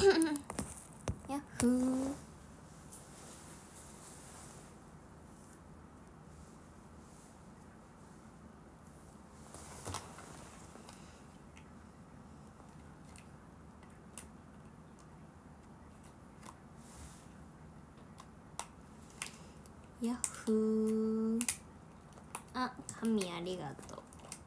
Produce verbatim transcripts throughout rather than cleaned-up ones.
ヤッフー。ヤッフー。あ、神ありがと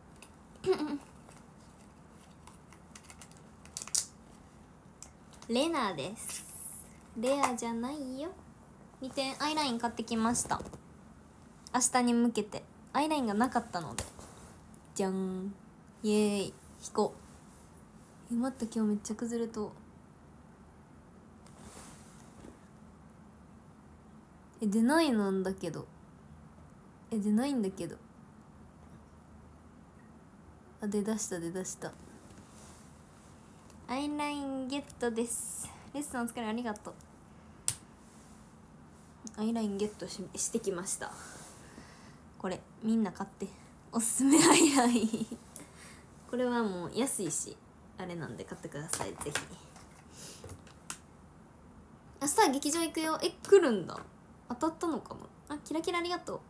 う。レナです。レアじゃないよ。にてんアイライン買ってきました。明日に向けてアイラインがなかったので、じゃん、イエーイ、引こう。え、待った、今日めっちゃ崩れと。え、出ないなんだけど。え、出ないんだけど。あ、出だした出だした。アイラインゲットです。レッスンお疲れ、ありがとう。アイラインゲット し, してきました。これみんな買って、おすすめアイラインこれはもう安いしあれなんで買ってください、ぜひ。明日は劇場行くよ。え、来るんだ。当たったのかな。あ、キラキラありがと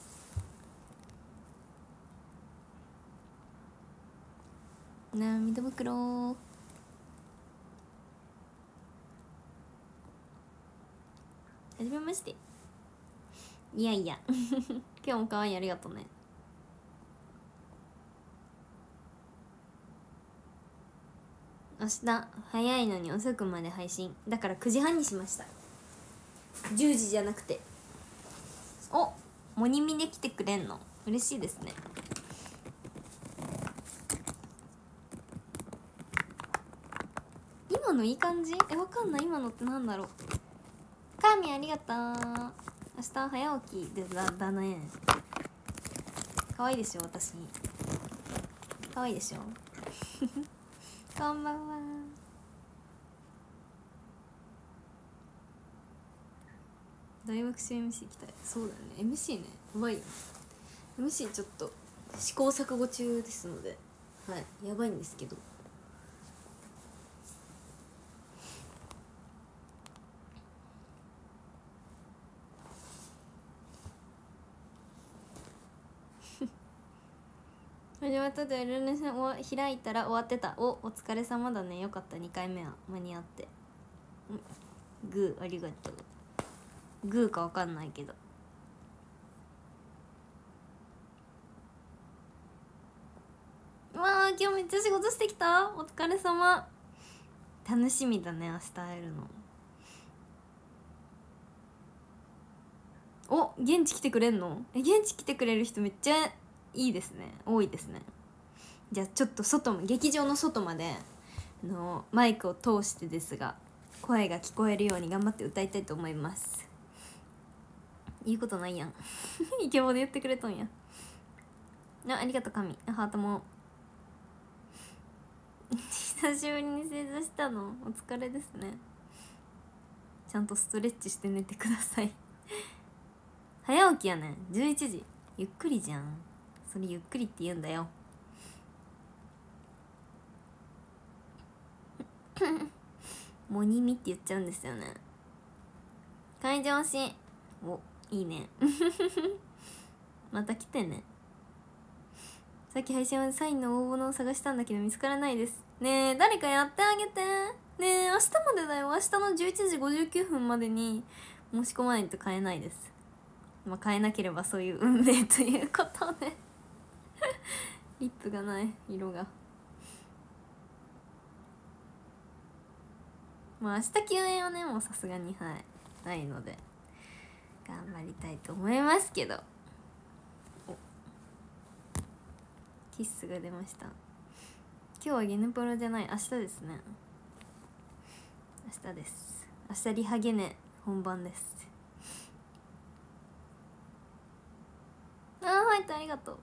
う。涙袋。はじめまして。いやいや今日も可愛い、ありがとうね。明日早いのに遅くまで配信だからくじはんにしました。じゅうじじゃなくて。お、モニミで来てくれんの嬉しいですね。今のいい感じ。え、わかんない。今のってなんだろう。カーミンありがとう。明日早起きで だ, だね。可愛いでしょ私。可愛いでしょこんばんは。大爆笑 エムシー 来たい。そうだね、 エムシー ね、やばいよ。 エムシー ちょっと試行錯誤中ですので、はい、やばいんですけど。始まったとエルネさんを開いたら終わってた。お、お疲れ様だね。よかった、にかいめは間に合って。グーありがとう。グーかわかんないけど。わあ、今日めっちゃ仕事してきた。お疲れ様。楽しみだね、明日会えるの。お、現地来てくれんの。え、現地来てくれる人めっちゃいいですね、多いですね。じゃあちょっと外、劇場の外まであのマイクを通してですが声が聞こえるように頑張って歌いたいと思います。言うことないやんイケボで言ってくれとんや。あ、ありがとう神。ハートも久しぶりに正座したの。お疲れですね。ちゃんとストレッチして寝てください早起きやねん。じゅういちじ。ゆっくりじゃん。それゆっくりって言うんだよモニミって言っちゃうんですよね。会場推し。お、いいねまた来てね。さっき配信はサインの応募のを探したんだけど見つからないです。ねえ、誰かやってあげて。ねえ、明日までだよ。明日のじゅういちじごじゅうきゅうふんまでに申し込まないと買えないです。まあ買えなければそういう運命ということでリップがない、色が。まあ明日休園はね、もうさすがにはいないので頑張りたいと思いますけど。キッスが出ました。今日はゲネプロじゃない、明日ですね。明日です。明日リハゲネ本番です。あー、入った、ありがとう。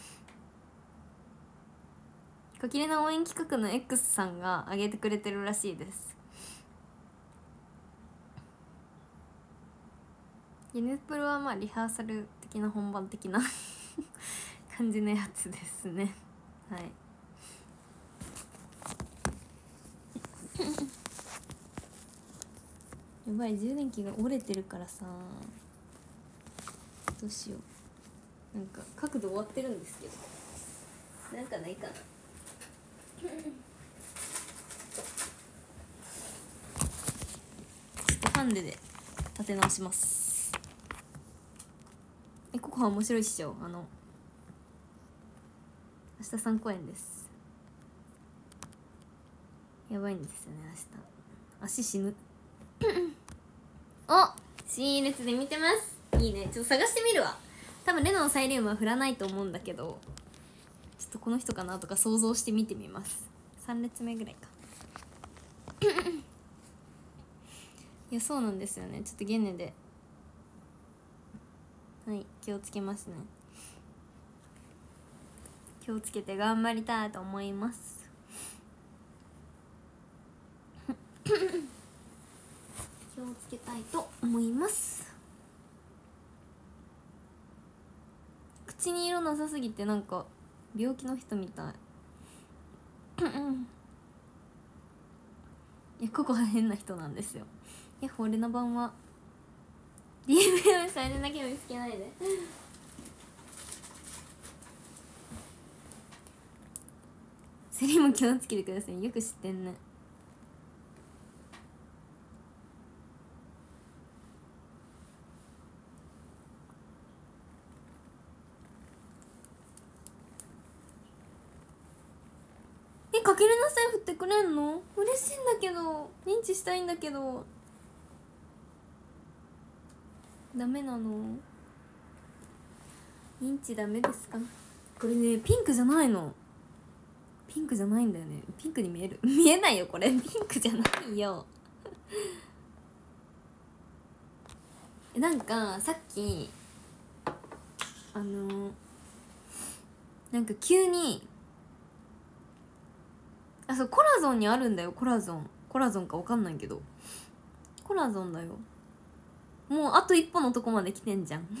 小切れの応援企画の X さんが上げてくれてるらしいです。ゲネプロはまあリハーサル的な本番的な感じのやつですね。はいやばい、充電器が折れてるからさ、どうしよう。なんか角度終わってるんですけど、なんかないかな。ちょっとハンデで立て直します。え、ココハ面白いっしょ。あの明日さん公演です。やばいんですよね明日。足死ぬ。お、新列で見てます。いいね。ちょっと探してみるわ。多分レノのサイリウムは振らないと思うんだけど、ちょっとこの人かなとか想像して見てみます。さん列目ぐらいか。いや、そうなんですよね。ちょっとゲネで、はい、気をつけますね。気をつけて頑張りたいと思います。気をつけたいと思います。口に色なさすぎてなんか病気の人みたい。いや、ここは変な人なんですよ。いや、俺の番は ディーエムエム されてだけ見つけないで。セリも気をつけてください。よく知ってんね。え、かけるなさい振ってくれんの？嬉しいんだけど、認知したいんだけどダメなの？認知ダメですか？これね、ピンクじゃないの。ピンクじゃないんだよね。ピンクに見える？見えないよこれ。ピンクじゃないよ。なんかさっきあのなんか急に、あ、そう、コラゾンにあるんだよ。コラゾンコラゾンかわかんないけど、コラゾンだよ。もうあと一歩のとこまで来てんじゃん。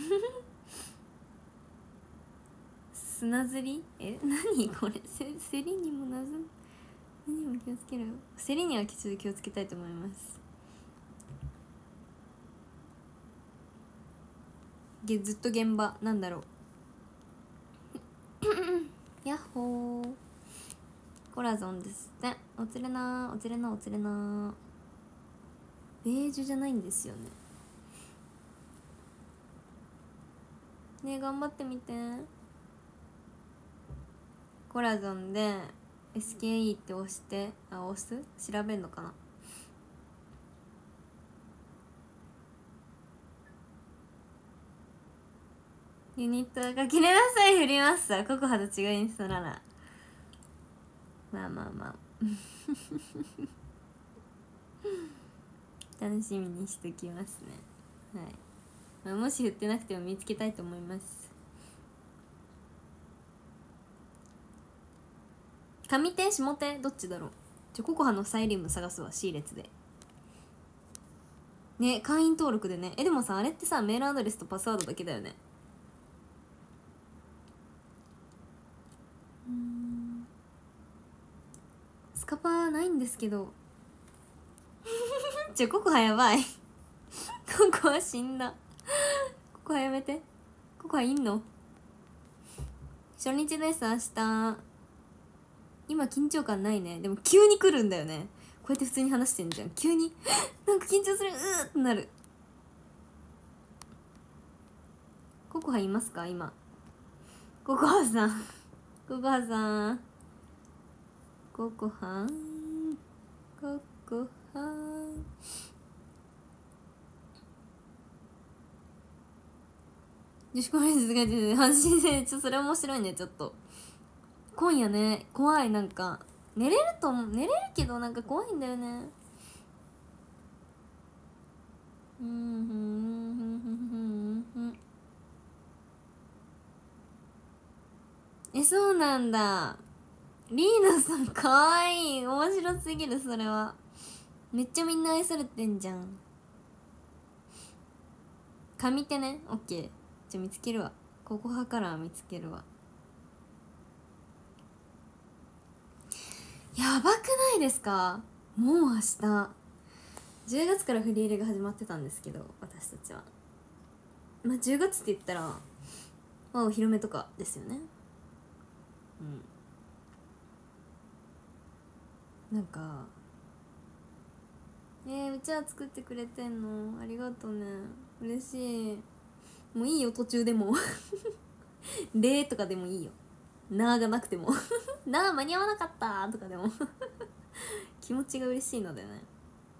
砂ずり？え、何これ。せセリにもなず何も気をつけろよ。セリにはちょっと気をつけたいと思います。げずっと現場なんだろう。ヤッホー、コラゾンですって。おつれなおつれなおつれな。ベージュじゃないんですよね。ねえ、頑張ってみて。コラゾンで エスケーイー って押して、あ、押す？調べんのかな。ユニットが切れなさい振りますさ。ココハと違うインストならまあまあまあ楽しみにしときますね。はい、まあ、もし振ってなくても見つけたいと思います。上手下手どっちだろう。ちょココハのサイリウム探すわ。 C 列でね。会員登録でね。え、でもさ、あれってさ、メールアドレスとパスワードだけだよね。うん、スカパーないんですけど。ちょココハやばい。ココハ死んだ。ココハやめて。ココハいんの？初日です明日。今緊張感ないね。でも急に来るんだよね。こうやって普通に話してんじゃん。急になんか緊張する、うーってなる。ココハいますか今？ココハさん、ココハさん、ココハン、ココハン。女子高生続けてて阪神戦、ちょっとそれ面白いね。ちょっと今夜ね、怖い。なんか寝れると寝れるけどなんか怖いんだよね。うんふんふんふんふんふん。え、そうなんだ。リーナさんかわいい。面白すぎる。それはめっちゃみんな愛されてんじゃん。上手ね。オッケー。じゃあ見つけるわ。ココハカラー見つけるわ。やばくないですか？もう明日じゅうがつから振り入れが始まってたんですけど、私たちはまあじゅうがつって言ったらまあお披露目とかですよね。うん、なんかえー、うちは作ってくれてんのありがとうね、嬉しい。もういいよ途中でもでとかでもいいよ、なーがなくてもなー間に合わなかったとかでも気持ちが嬉しいのでね。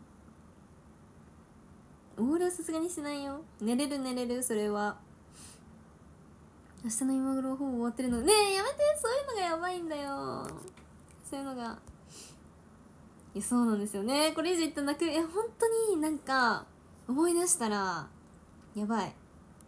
オールはさすがにしないよ。寝れる寝れる、それは。明日の今頃ほぼ終わってるのねえ、やめて、そういうのがやばいんだよ、そういうのが。いやそうなんですよね、これ以上言ったら泣く。いや本当になんか思い出したらやばい。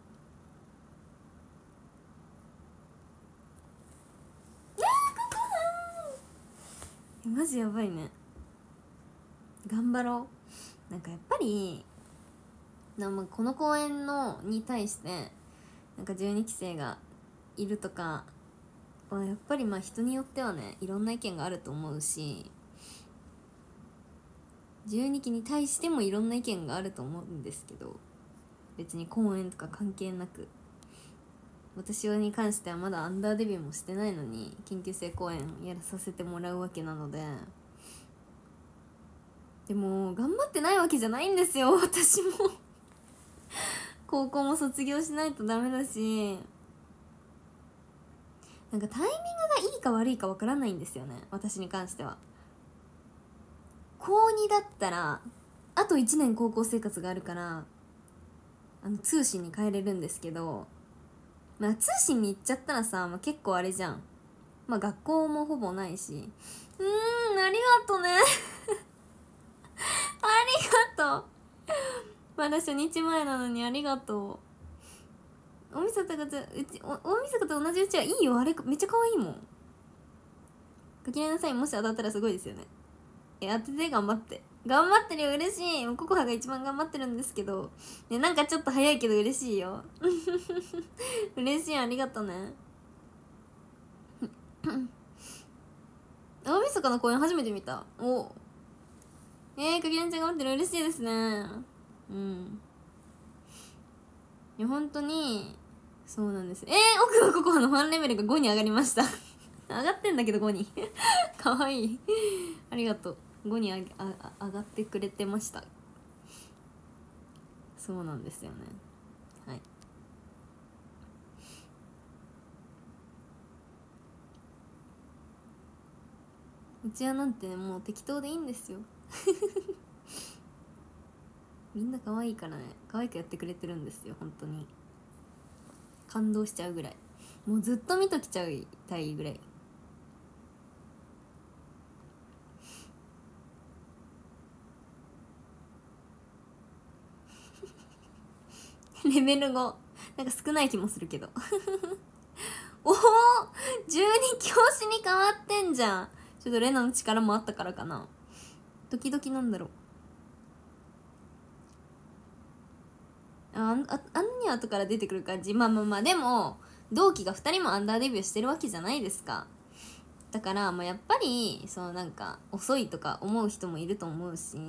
マジやばいね。頑張ろう。なんかやっぱりなんこの公演のに対してなんかじゅうにき生がいるとかはやっぱりまあ人によってはねいろんな意見があると思うし、じゅうにきに対してもいろんな意見があると思うんですけど、別に公演とか関係なく、私に関してはまだアンダーデビューもしてないのに緊急生公演やらさせてもらうわけなので、でも頑張ってないわけじゃないんですよ私も高校も卒業しないとダメだし、なんかタイミングがいいか悪いかわからないんですよね、私に関しては。高にだったらあといちねん高校生活があるからあの通信に変えれるんですけど、まあ通信に行っちゃったらさ、まあ、結構あれじゃん。まあ学校もほぼないし、うーんありがとねありがとうまだ初日前なのにありがとう。大晦日とうちお大晦日と同じうちはいいよ、あれめっちゃ可愛いもん。かきらなさい、もし当たったらすごいですよね。え当てて、頑張って頑張ってるよ、嬉しい。ココハが一番頑張ってるんですけど、ね、なんかちょっと早いけど嬉しいよ嬉しい、ありがとね大晦日の公演初めて見た。おえー、かきらんちゃん頑張ってる、嬉しいですね。うん、いや本当にそうなんです。えー、奥のココハのファンレベルがごに上がりました上がってんだけどごにかわいいありがとう。ごにああ上がってくれてました。そうなんですよね。はい、うちはなんてもう適当でいいんですよみんな可愛いからね、可愛くやってくれてるんですよ。本当に感動しちゃうぐらい、もうずっと見ときちゃいたいぐらいレベルごなんか少ない気もするけどおおじゅうに教師に変わってんじゃん。ちょっとレナの力もあったからかな、時々なんだろう。あああんに後から出てくる感じ。まあまあまあ、でも同期がふたりもアンダーデビューしてるわけじゃないですか。だからまあやっぱりそうなんか遅いとか思う人もいると思うし、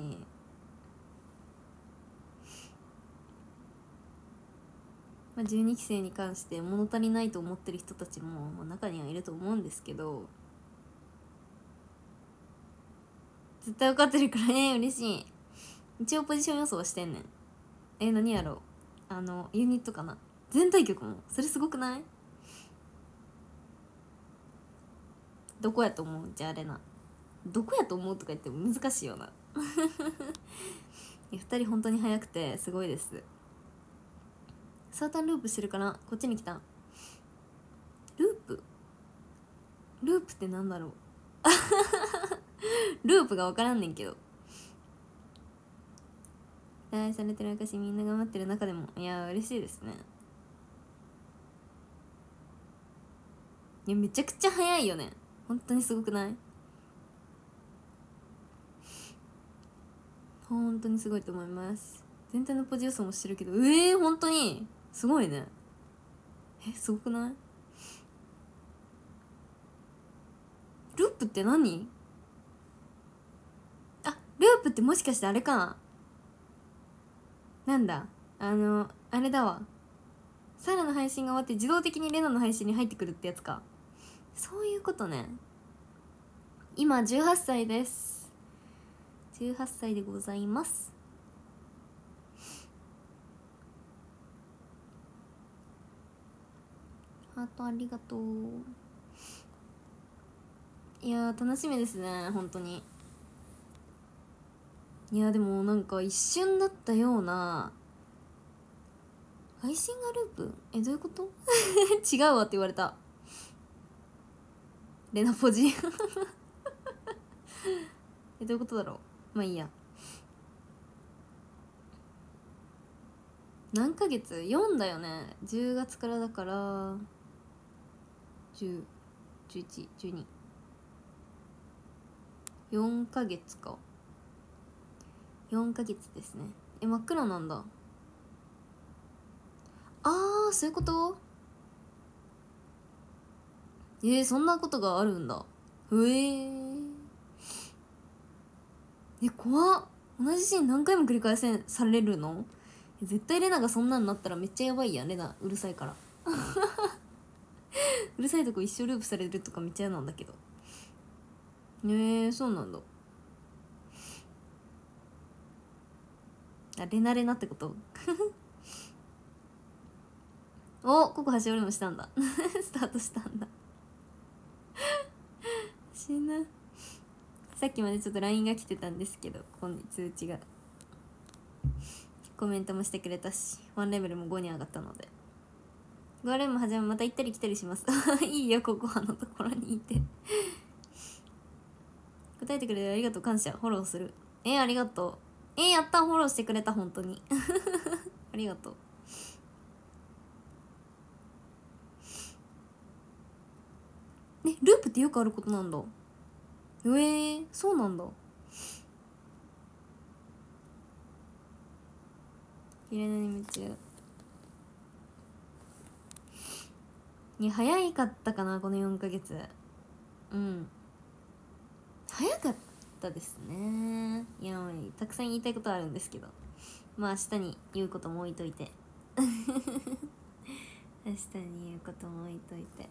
まあ、じゅうにき生に関して物足りないと思ってる人たちも、まあ、中にはいると思うんですけど、絶対分かってるからね嬉しい。一応ポジション予想はしてんねん。えー、何やろう、あのユニットかな、全体曲も。それすごくない？どこやと思う？じゃああれな、どこやと思うとか言っても難しいよなふたり本当に速くてすごいです。サータンループしてるかな、こっちに来た。ループループってなんだろうループが分からんねんけど。期待されてる証みんな頑張ってる中でも、いや嬉しいですね。いやめちゃくちゃ早いよね、本当にすごくない？本当にすごいと思います。全体のポジ予想もしてるけど、えー、本当にすごいね。えすごくない？ループって何？あループってもしかしてあれかな、 なんだあのあれだわ、サラの配信が終わって自動的にレナの配信に入ってくるってやつか。そういうことね。今じゅうはっさいです。じゅうはっさいでございます。ハートありがとう。いやー楽しみですね本当に。いやでもなんか一瞬だったような、配信がループえどういうこと違うわって言われた。レナポジえどういうことだろう。まあいいや。何ヶ月 ?よん だよね。じゅうがつからだからじゅう、じゅういち、じゅうに、よんかげつか。よんかげつですね。え真っ暗なんだ。あーそういうこと。えー、そんなことがあるんだ。へええ怖っ。同じシーン何回も繰り返せんされるの。絶対レナがそんなんなったらめっちゃやばいやん。レナうるさいからうるさいとこ一生ループされるとかめっちゃ嫌なんだけど。えー、そうなんだ。あレナレナってことおここ橋折りもしたんだスタートしたんだ死ぬ。さっきまでちょっと ライン が来てたんですけど、ここに通知が、コメントもしてくれたし、ワンレベルもごに上がったので、ごレンも始めまた行ったり来たりしますいいよココアのところにいて答えてくれてありがとう、感謝、フォローする。えー、ありがとう。えー、やった、フォローしてくれた、本当にありがとう。ね、ループってよくあることなんだ。えー、そうなんだ。きれいなに夢中。いや早かったかなこのよんかげつ。うん早かったですね。いやたくさん言いたいことあるんですけど、まあ明日に言うことも置いといて明日に言うことも置いといて。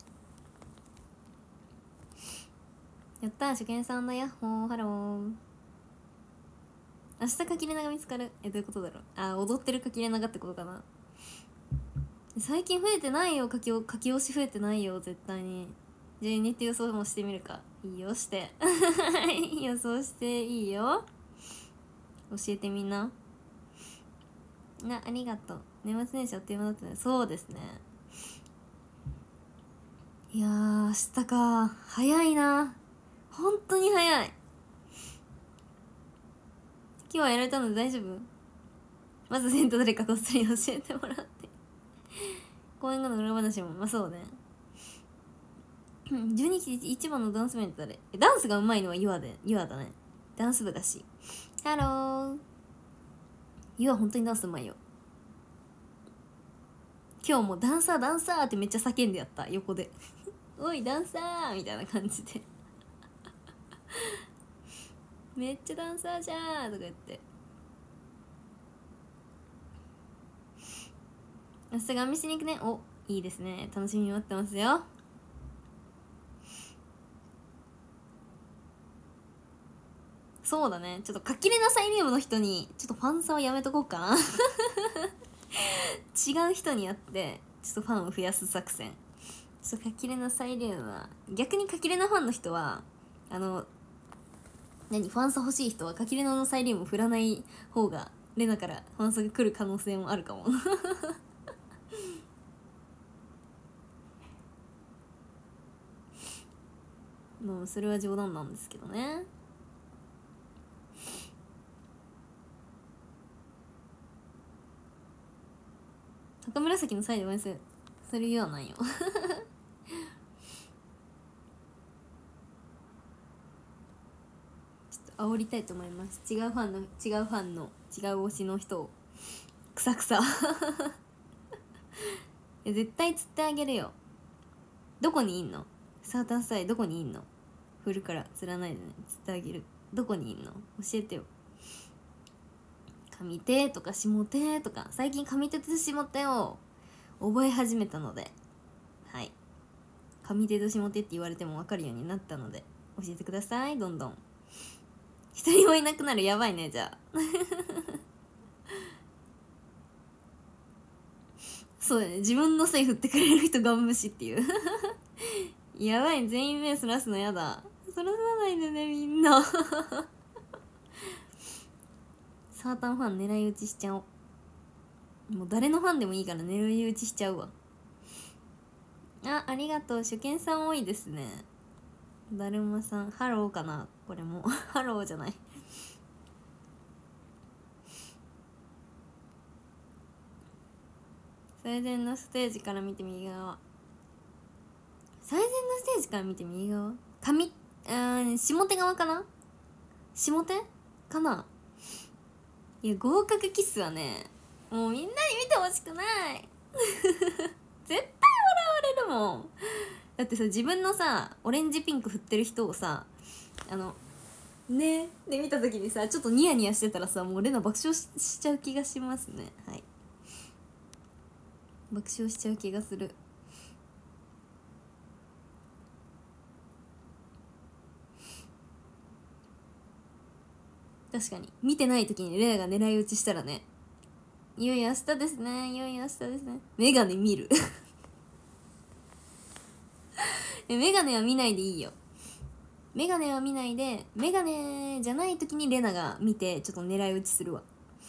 やったー、初見さんのヤッホー、ハロー。明日かきれなが見つかる。えどういうことだろう。あ踊ってるかきれながってことかな。最近増えてないよ、書き書き押し増えてないよ絶対に。じゃあユニって予想もしてみるか。いいよして予想していいよ。教えてみんな。なありがとう。年末年始あっという間だったね。そうですね。いやー明日か早いな、本当に早い。今日はやられたので大丈夫。まず先頭誰かこっそり教えてもらって公演後の裏話もまあそうねじゅうににち一番のダンスメント誰。ダンスがうまいのはユアで、ユアだね。ダンス部だし。ハロー。ユア本当にダンスうまいよ。今日もダンサーダンサーってめっちゃ叫んでやった横でおいダンサーみたいな感じでめっちゃダンサーじゃーとか言って。明日ガン見しに行くね。おいいですね、楽しみに待ってますよ。そうだね、ちょっとかきれなサイリウムの人にちょっとファンサはやめとこうかな違う人にやってちょっとファンを増やす作戦。ちょっとかきれなサイリウムは逆にかきれなファンの人はあの何ファンサ欲しい人はかきれなのサイリウム振らない方がレナからファンサが来る可能性もあるかももうそれは冗談なんですけどね。赤紫のサイド応援する、それ言わないよちょっと煽りたいと思います。違うファンの違うファンの違う推しの人をくさくさ絶対釣ってあげるよ。どこにいんのサーターサイどこにいんの。振るから釣らないでね、釣ってあげる。どこにいんの教えてよ。 上手とか下手とか、最近上手と下手を覚え始めたので、はい、上手と下手って言われても分かるようになったので教えてください。どんどん一人もいなくなる。やばいね。じゃあそうだね、自分のせい振ってくれる人ガン無視っていうやばい、全員目そらすのやだ。そらさないでねみんなサータンファン狙い撃ちしちゃおう。もう誰のファンでもいいから狙い撃ちしちゃうわ。あ、ありがとう。初見さん多いですね。だるまさん、ハローかなこれもハローじゃない最善のステージから見て右側。最善のステージから見て右側、上、うん、下手側かな。下手かな。いや、合格キスはね、もうみんなに見てほしくない絶対笑われるもん。だってさ、自分のさオレンジピンク振ってる人をさ、あのねで見た時にさ、ちょっとニヤニヤしてたらさ、もうレナ爆笑 し, しちゃう気がしますね。はい、爆笑しちゃう気がする。確かに見てない時にレナが狙い撃ちしたらね、いよいよ明日ですね、いよいよ明日ですね。メガネ見るメガネは見ないでいいよ。メガネは見ないで、メガネじゃない時にレナが見てちょっと狙い撃ちするわ。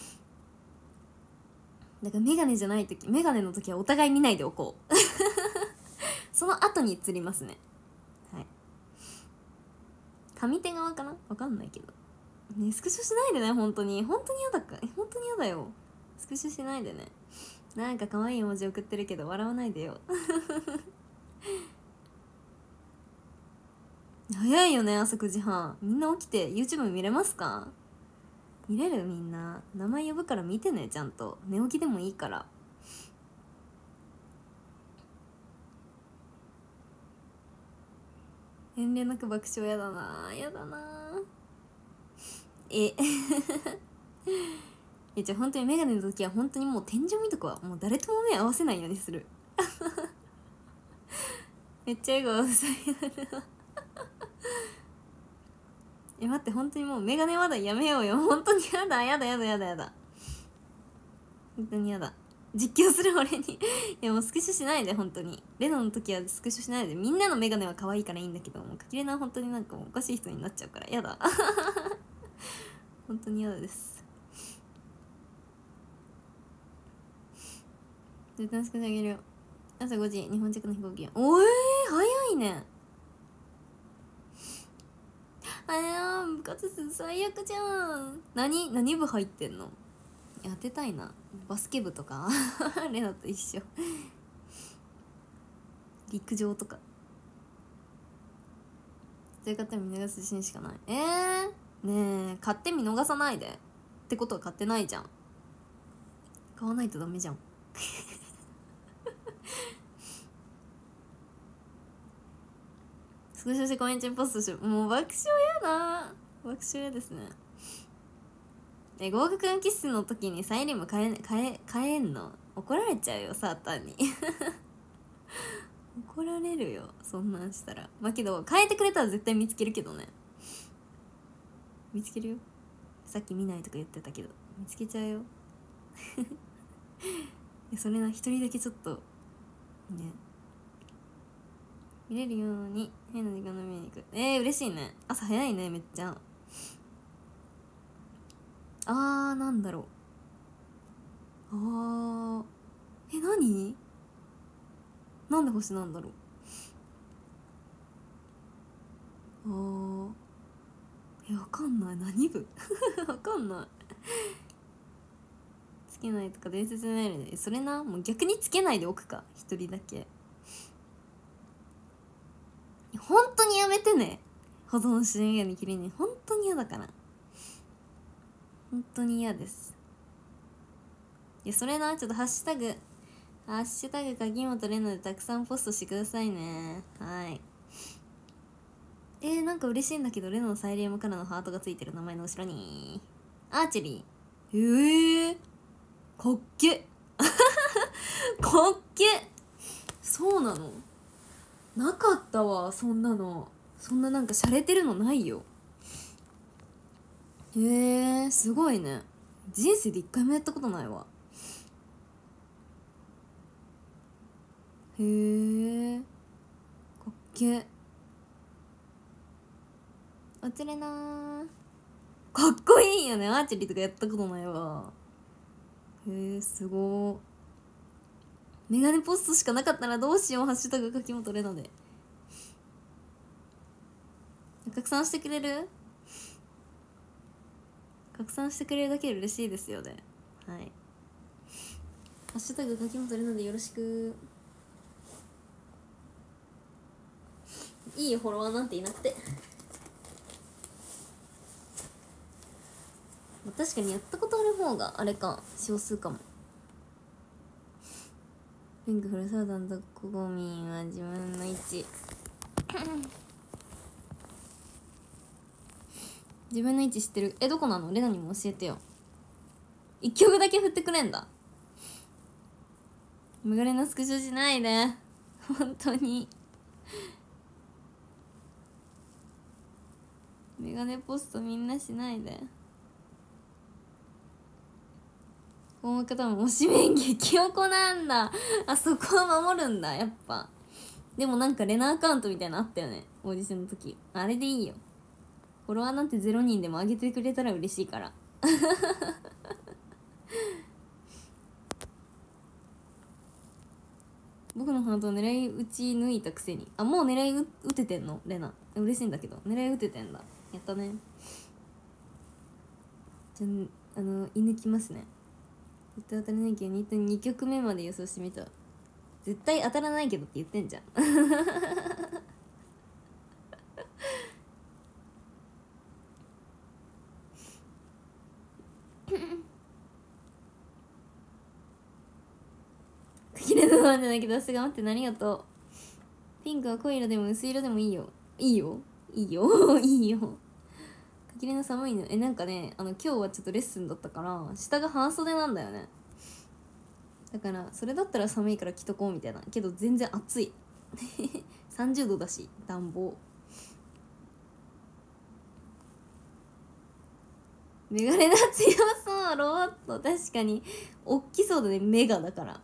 だからメガネじゃない時、メガネの時はお互い見ないでおこうその後に移りますね。はい、上手側かな、わかんないけどね。スクショしないでね、本当に本当に嫌だか、本当に嫌だよ。スクショしないでね。なんか可愛い文字送ってるけど笑わないでよ早いよね、朝くじはん。みんな起きて YouTube 見れますか？見れる？みんな名前呼ぶから見てね、ちゃんと。寝起きでもいいから。遠慮なく爆笑やだな、やだなええ、じゃあ本当にメガネの時は本当にもう天井見とくわ。もう誰とも目合わせないようにするめっちゃ笑顔さえ、待って、本当にもうメガネ話題やめようよ。本当にやだやだやだやだやだ。本当にやだ。実況する俺にいやもうスクショしないで、本当に。レナの時はスクショしないで。みんなのメガネは可愛いからいいんだけど、もうかきれなは本当になんかもうおかしい人になっちゃうからやだ本当にやだです。絶対スクショあげるよ。朝ごじ、日本着の飛行機。おえー、早いね。あやー、部活最悪じゃん。何何部入ってんの？当てたいな。バスケ部とかレナと一緒陸上とか。そういう方見逃す自信しかない。えー、ねえ、買って見逃さないで。ってことは買ってないじゃん。買わないとダメじゃんスクショしてコメントにポストしよう。もう爆笑やな。爆笑やですね。え、合格キスの時にサイリウム変え、変え、変えんの？怒られちゃうよ、サータンに怒られるよ、そんなんしたら。まあけど、変えてくれたら絶対見つけるけどね。見つけるよ。さっき見ないとか言ってたけど、見つけちゃうよそれな、一人だけちょっと、ね。見れるように変な時間の見に行く。えー、嬉しいね。朝早いね、めっちゃ。あー、なんだろう。あー、え、何？なんで星なんだろう。あー、え、わかんない。何部わかんないつけないとか伝説になるで。それな、もう逆につけないでおくか、一人だけ。本当にやめてね、保存しないようにきれいに。本当に嫌だから、本当に嫌です。いや、それな、ちょっとハッシュタグハッシュタグ鍵本レナでたくさんポストしてくださいね。はい。えー、なんか嬉しいんだけど、レナのサイリウムからのハートがついてる名前の後ろにアーチェリえー、かっけかっけそうなの？なかったわ、そんなの。そんななんか洒落てるのないよ。へえー、すごいね。人生で一回もやったことないわ。へえ、かっけ。おつれなー。かっこいいよね。アーチェリーとかやったことないわ。へえ、すごー。メガネポストしかなかったらどうしよう。ハッシュタグ柿本玲奈で拡散してくれる？拡散してくれるだけで嬉しいですよね。はい。ハッシュタグ柿本玲奈でよろしく。いいよ、フォロワーなんていなくて。確かにやったことある方があれか、少数かも。ピンクフルサーダンとコゴミンは自分の位置自分の位置知ってる？え、どこなの？レナにも教えてよ。一曲だけ振ってくれんだ。メガネのスクショしないで本当にメガネポストみんなしないで。この方も推しメン激おこなんだ。あそこは守るんだ、やっぱ。でもなんかレナアカウントみたいなのあったよね、オーディションの時。あれでいいよ。フォロワーなんてゼロにんでも上げてくれたら嬉しいから僕のハートを狙い撃ち抜いたくせに。あ、もう狙い撃ててんのレナ。嬉しいんだけど狙い撃ててんだ。やったね。じゃあ、あの射抜きますね。絶対当たらないけどにきょくめまで予想してみた。絶対当たらないけどって言ってんじゃん綺麗なのなんじゃないけど、私が待ってね、ありがとう。ピンクは濃い色でも薄い色でもいいよ。いいよいいよいいよ。かきれの寒いの。え、なんかね、あの今日はちょっとレッスンだったから下が半袖なんだよね。だからそれだったら寒いから着とこうみたいな。けど全然暑いさんじゅうどだし暖房。メガネが強そう。ロボット確かにおっきそうだね。メガだから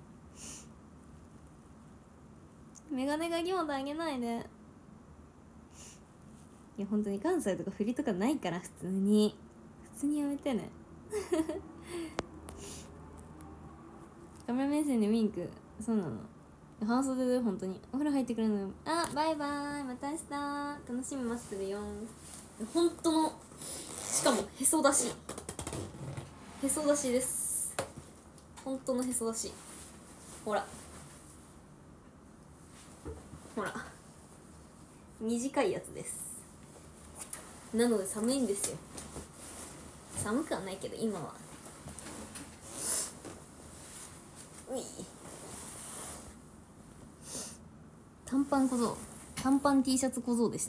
メガネがギモとあげないで。いや本当に関西とか振りとかないから、普通に普通にやめてねカメラ目線でウィンク。そうなの。半袖で本当にお風呂入ってくるのよ。あ、バイバイ、また明日楽しみ待ってるよ。本当の、しかもへそ出しへそ出しです。本当のへそ出し。ほらほら短いやつです。なので寒いんですよ。寒くはないけど今は。うい短パン小僧、短パン T シャツ小僧でした。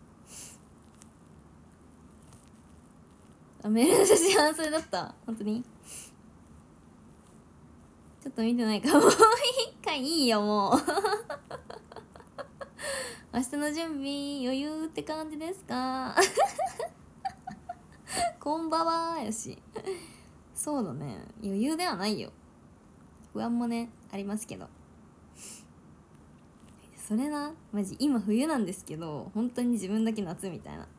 あ、メールの写真半袖だった。本当にちょっと見てないかもう一回いいよもう明日の準備余裕って感じですかこんばんはよしそうだね、余裕ではないよ。不安もねありますけど。それな、マジ今冬なんですけど本当に自分だけ夏みたいな。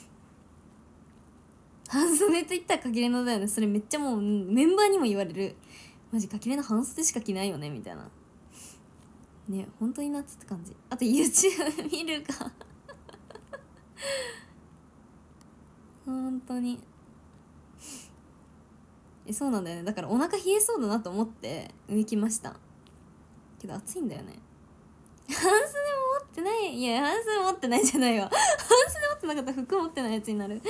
半袖って言ったらかきれのだよね。それめっちゃもうメンバーにも言われる。マジかきれの半袖しか着ないよねみたいなね。本当に夏って感じ。あと YouTube 見るか本当にえ、そうなんだよね。だからお腹冷えそうだなと思って上着ましたけど暑いんだよね。半袖も持ってない。いや半袖持ってないじゃないわ半袖持ってなかったら服持ってないやつになる。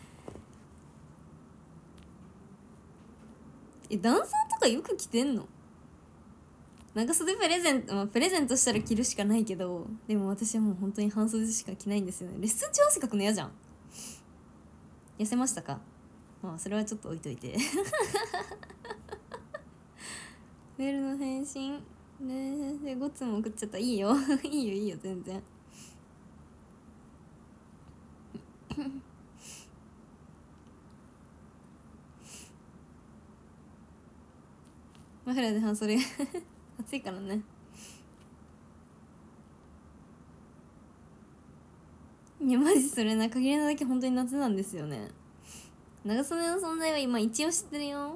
え、ダンサーとかよく着てんの？長袖プレゼント、まあ、プレゼントしたら着るしかないけど、でも私はもう本当に半袖しか着ないんですよね。レッスン中汗かくの嫌じゃん。痩せましたか？ まあそれはちょっと置いといてメールの返信ねでごつも送っちゃった。いいよいいよいいよ全然マフラーで半袖暑いからね。いやマジそれな、限りなだけ本当に夏なんですよね。長袖の存在は今一応知ってるよ。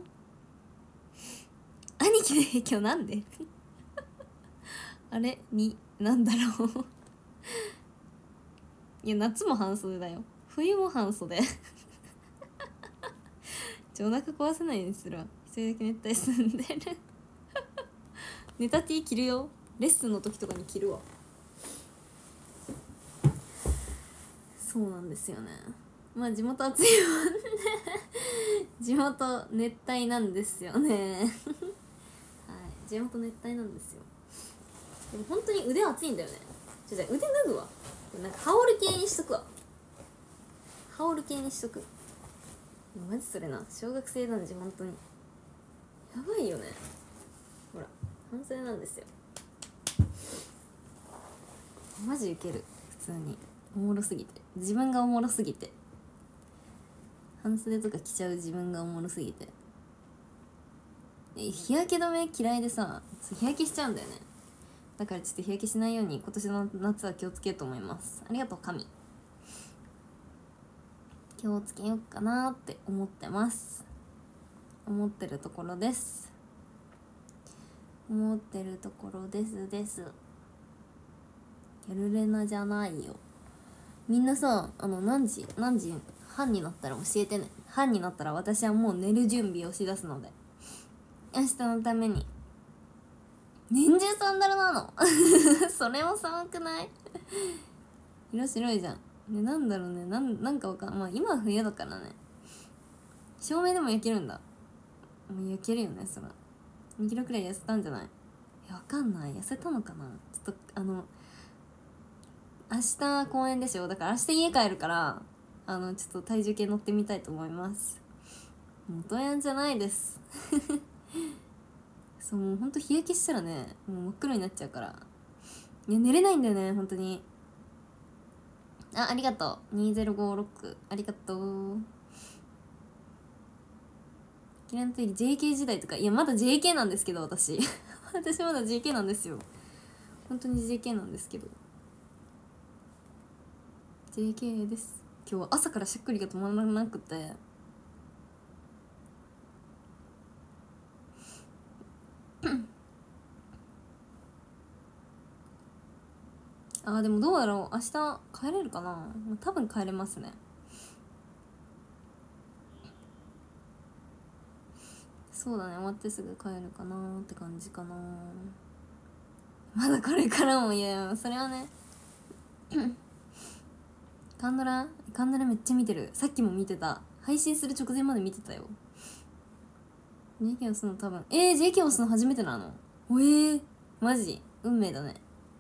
兄貴の影響なんであれになんだろういや夏も半袖だよ、冬も半袖ちょお腹壊せないようにするわ。一人だけ熱帯住んでるネタ T 着るよ、レッスンの時とかに着るわ。そうなんですよね。まあ地元暑いもんね地元熱帯なんですよねはい地元熱帯なんですよ。でも本当に腕熱いんだよね。ちょっと腕脱ぐわ。なんか羽織る系にしとくわ。羽織る系にしとく。マジそれな、小学生男児本当にやばいよね。ほら半袖なんですよ。マジウケる。普通におもろすぎて、自分がおもろすぎて、半袖とか着ちゃう自分がおもろすぎて。日焼け止め嫌いでさ、日焼けしちゃうんだよね。だからちょっと日焼けしないように今年の夏は気をつけようと思います。ありがとう神。気をつけようかなって思ってます思ってるところです思ってるところですですやるれなじゃないよ。みんなさ、あの何時何時半になったら教えてね。半になったら私はもう寝る準備をしだすので、明日のために。年中サンダルなのそれも寒くない色白いじゃん。ね、なんだろうね、なん、なんかわかん、まあ今は冬だからね。照明でも焼けるんだ。もう焼けるよね、そら。にキロくらい痩せたんじゃない？いや、わかんない。痩せたのかな。ちょっと、あの、明日公演でしょ。だから明日家帰るから、あの、ちょっと体重計乗ってみたいと思います。元ヤンじゃないですそう、もうほんと日焼けしたらね、もう真っ黒になっちゃうから。いや、寝れないんだよね、ほんとに。あ、ありがとう。にせんごじゅうろく。ありがとう。キラントイリ ジェーケー 時代とか、いや、まだ ジェーケー なんですけど、私。私まだ ジェーケー なんですよ。本当に ジェーケー なんですけど。ジェーケー です。今日は朝からしっくりが止まらなくて。あーでもどうだろう、明日帰れるかな。多分帰れますね。そうだね、終わってすぐ帰るかなって感じかな。まだこれからも。いやそれはねカンドラカンドラめっちゃ見てる。さっきも見てた。配信する直前まで見てたよ。 ジェーケー 押すの多分えー、ジェーケー 押すの初めてなの。おえー、マジ運命だね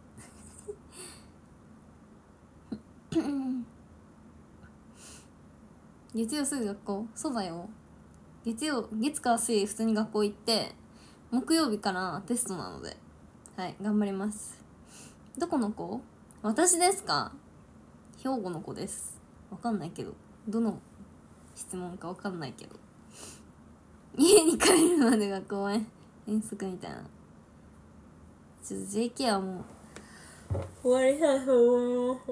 月曜すぐ学校。そうだよ。月曜月火水普通に学校行って、木曜日からテストなので、はい頑張ります。どこの子？私ですか？兵庫の子です。わかんないけど、どの質問かわかんないけど、家に帰るまでが公園遠足みたいな。ちょっと ジェーケー はもう終わりたいと思います。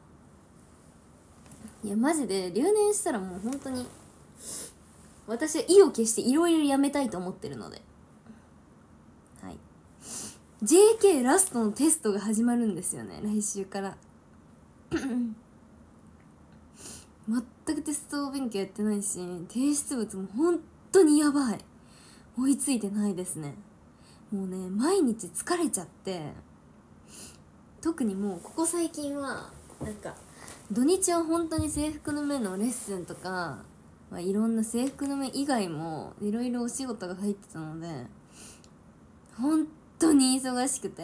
いやマジで留年したらもう本当に私は意を決していろいろやめたいと思ってるので、はい。 ジェーケー ラストのテストが始まるんですよね、来週から全くテスト勉強やってないし、提出物も本当にやばい。追いついてないですね。もうね毎日疲れちゃって、特にもうここ最近はなんか土日は本当に制服の目のレッスンとか、まあ、いろんな制服の目以外もいろいろお仕事が入ってたので本当に忙しくて、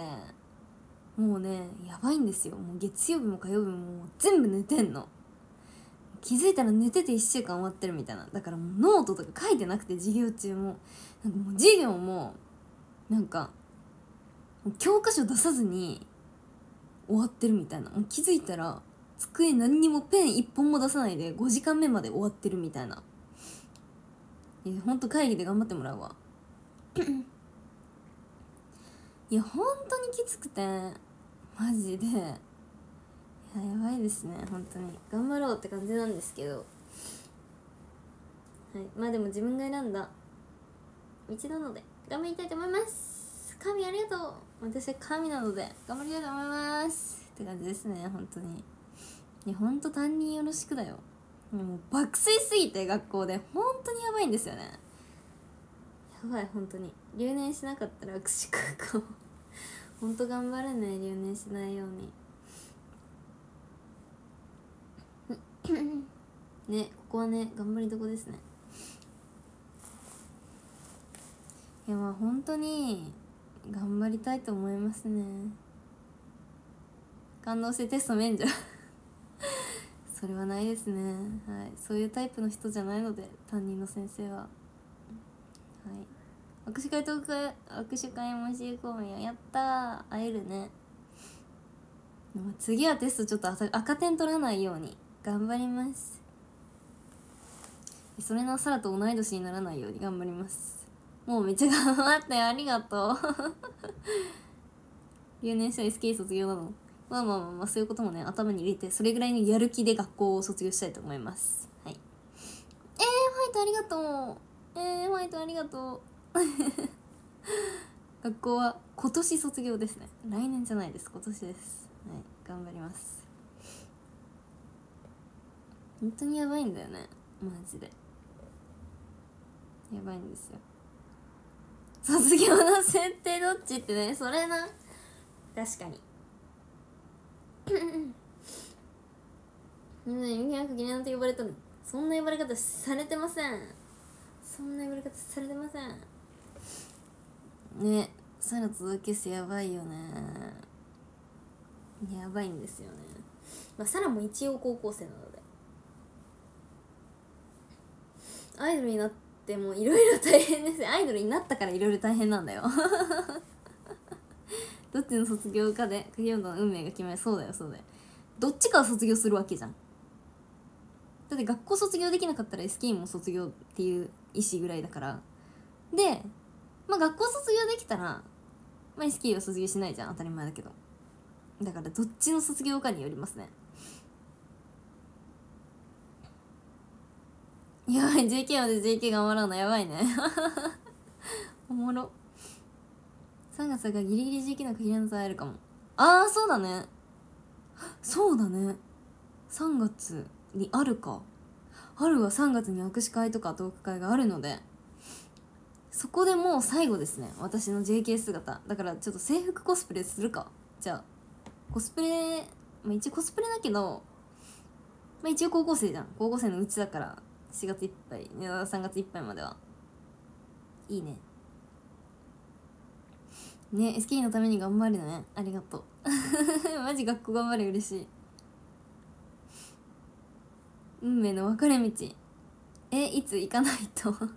もうねやばいんですよ。もう月曜日も火曜日ももう全部寝てんの。 気づいたら寝てていっしゅうかん終わってるみたいな。だからもうノートとか書いてなくて、授業中もなんかもう授業もなんか教科書出さずに終わってるみたいな。もう気づいたら机何にもペン一本も出さないでごじかんめまで終わってるみたいな。いやほんと会議で頑張ってもらうわいやほんとにきつくてマジで、いややばいですね。本当に頑張ろうって感じなんですけど、はい、まあでも自分が選んだ道なので頑張りたいと思います。神ありがとう。私は神なので頑張りたいと思いますって感じですね。本当にいや本当担任よろしくだよ。もう爆睡すぎて学校で本当にやばいんですよね。やばい本当に。留年しなかったら握手会か本当頑張るね、留年しないようにね、ここはね頑張りどこですね。いやまあ本当に頑張りたいと思いますね。感動してテスト免除それはないですね。はい、そういうタイプの人じゃないので担任の先生は。はい、握手会トーク握手会もし行こうよ。やったー、会えるね。次はテストちょっと赤点取らないように頑張ります。それのサラと同い年にならないように頑張ります。もうめっちゃ頑張ったよ、ありがとう留年したら エスケー 卒業なの。まあまあまあまあそういうこともね頭に入れて、それぐらいのやる気で学校を卒業したいと思います。はい。えー、ファイトありがとう。えー、ファイトありがとう学校は今年卒業ですね。来年じゃないです、今年です。はい、頑張ります。本当にやばいんだよね、マジでやばいんですよ。卒業の設定どっちってね、それな、確かにみんなに意味なくギリなんて呼ばれたの。そんな呼ばれ方されてません。そんな呼ばれ方されてませんね。サラと同級生やばいよね。やばいんですよね。まあサラも一応高校生なので、アイドルになってもいろいろ大変ですよ。アイドルになったからいろいろ大変なんだよどっちの卒業かで影山の運命が決まる。そうだよそうだよ、どっちかは卒業するわけじゃん。だって学校卒業できなかったら エスケー も卒業っていう意思ぐらいだから。でまあ学校卒業できたら、まあ、エスケー は卒業しないじゃん、当たり前だけど。だからどっちの卒業かによりますね。やばい、 ジェーケー まで ジェーケー 頑張ろうのやばいねおもろ。さんがつだからギリギリ ジェーケー の限りの差会えるかも。ああそうだね、そうだね、さんがつにあるか。春はさんがつに握手会とかトーク会があるので、そこでもう最後ですね、私の ジェーケー 姿だから。ちょっと制服コスプレするか。じゃあコスプレ、まあ、一応コスプレだけど、まあ、一応高校生じゃん。高校生のうちだからしがついっぱい、さんがついっぱいまではいいね。ね、エスケー のために頑張るね。ありがとうマジ学校頑張れ、嬉しい。運命の分かれ道、えいつ行かないとちょっ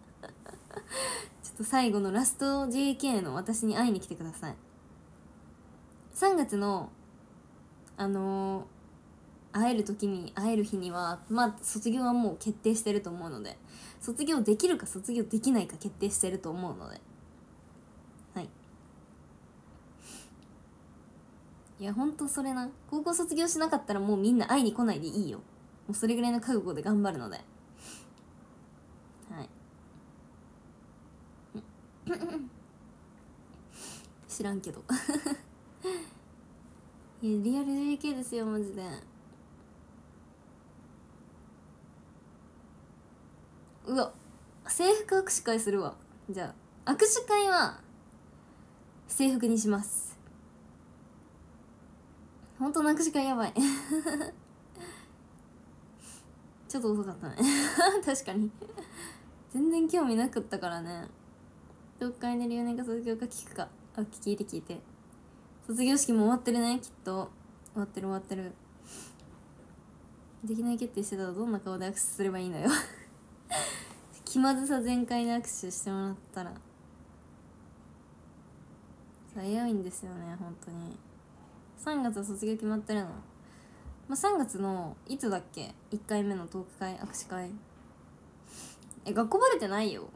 と最後のラスト ジェーケー の私に会いに来てください。さんがつのあのー、会える時に会える日にはまあ卒業はもう決定してると思うので、卒業できるか卒業できないか決定してると思うので、はい。いやほんとそれな、高校卒業しなかったらもうみんな会いに来ないでいいよ。もうそれぐらいの覚悟で頑張るので、はい知らんけどいやリアル ジェーケー ですよマジで。うわ、制服握手会するわ。じゃあ握手会は制服にします。本当の握手会やばいちょっと遅かったね確かに全然興味なかったからね。どっかにね留年か卒業か聞くか。あ、聞いて聞いて。卒業式も終わってるね、きっと。終わってる終わってる。 できない決定してたらどんな顔で握手すればいいのよ気まずさ全開で握手してもらったら危ういんですよね本当に。さんがつは卒業決まってるの。まあ、さんがつのいつだっけ、いっかいめのトーク会握手会。え、学校バレてないよ。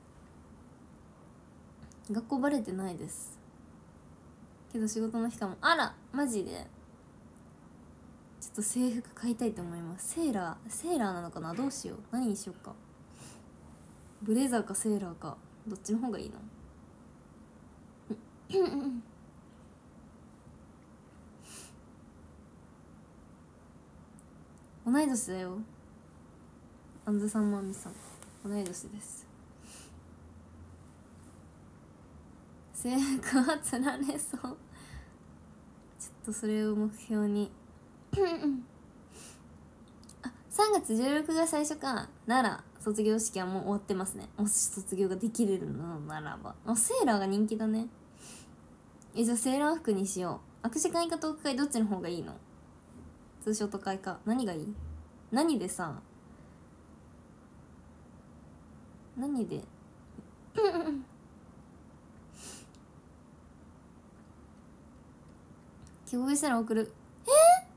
学校バレてないですけど仕事の日かも。あらマジでちょっと制服買いたいと思います。セーラーセーラーなのかな、どうしよう、何にしようか。ブレザーかセーラーかどっちの方がいいの同い年だよ。アンズさんもアミさん同い年です。制服はつられそうちょっとそれを目標にあ、さんがつじゅうろくが最初か。なら卒業式はもう終わってますね。もし卒業ができるのならば。あ、セーラーが人気だね。え、じゃあセーラー服にしよう。握手会かトーク会どっちの方がいいの？ツーショット会か何がいい？何でさ何で記憶したら送る。えー、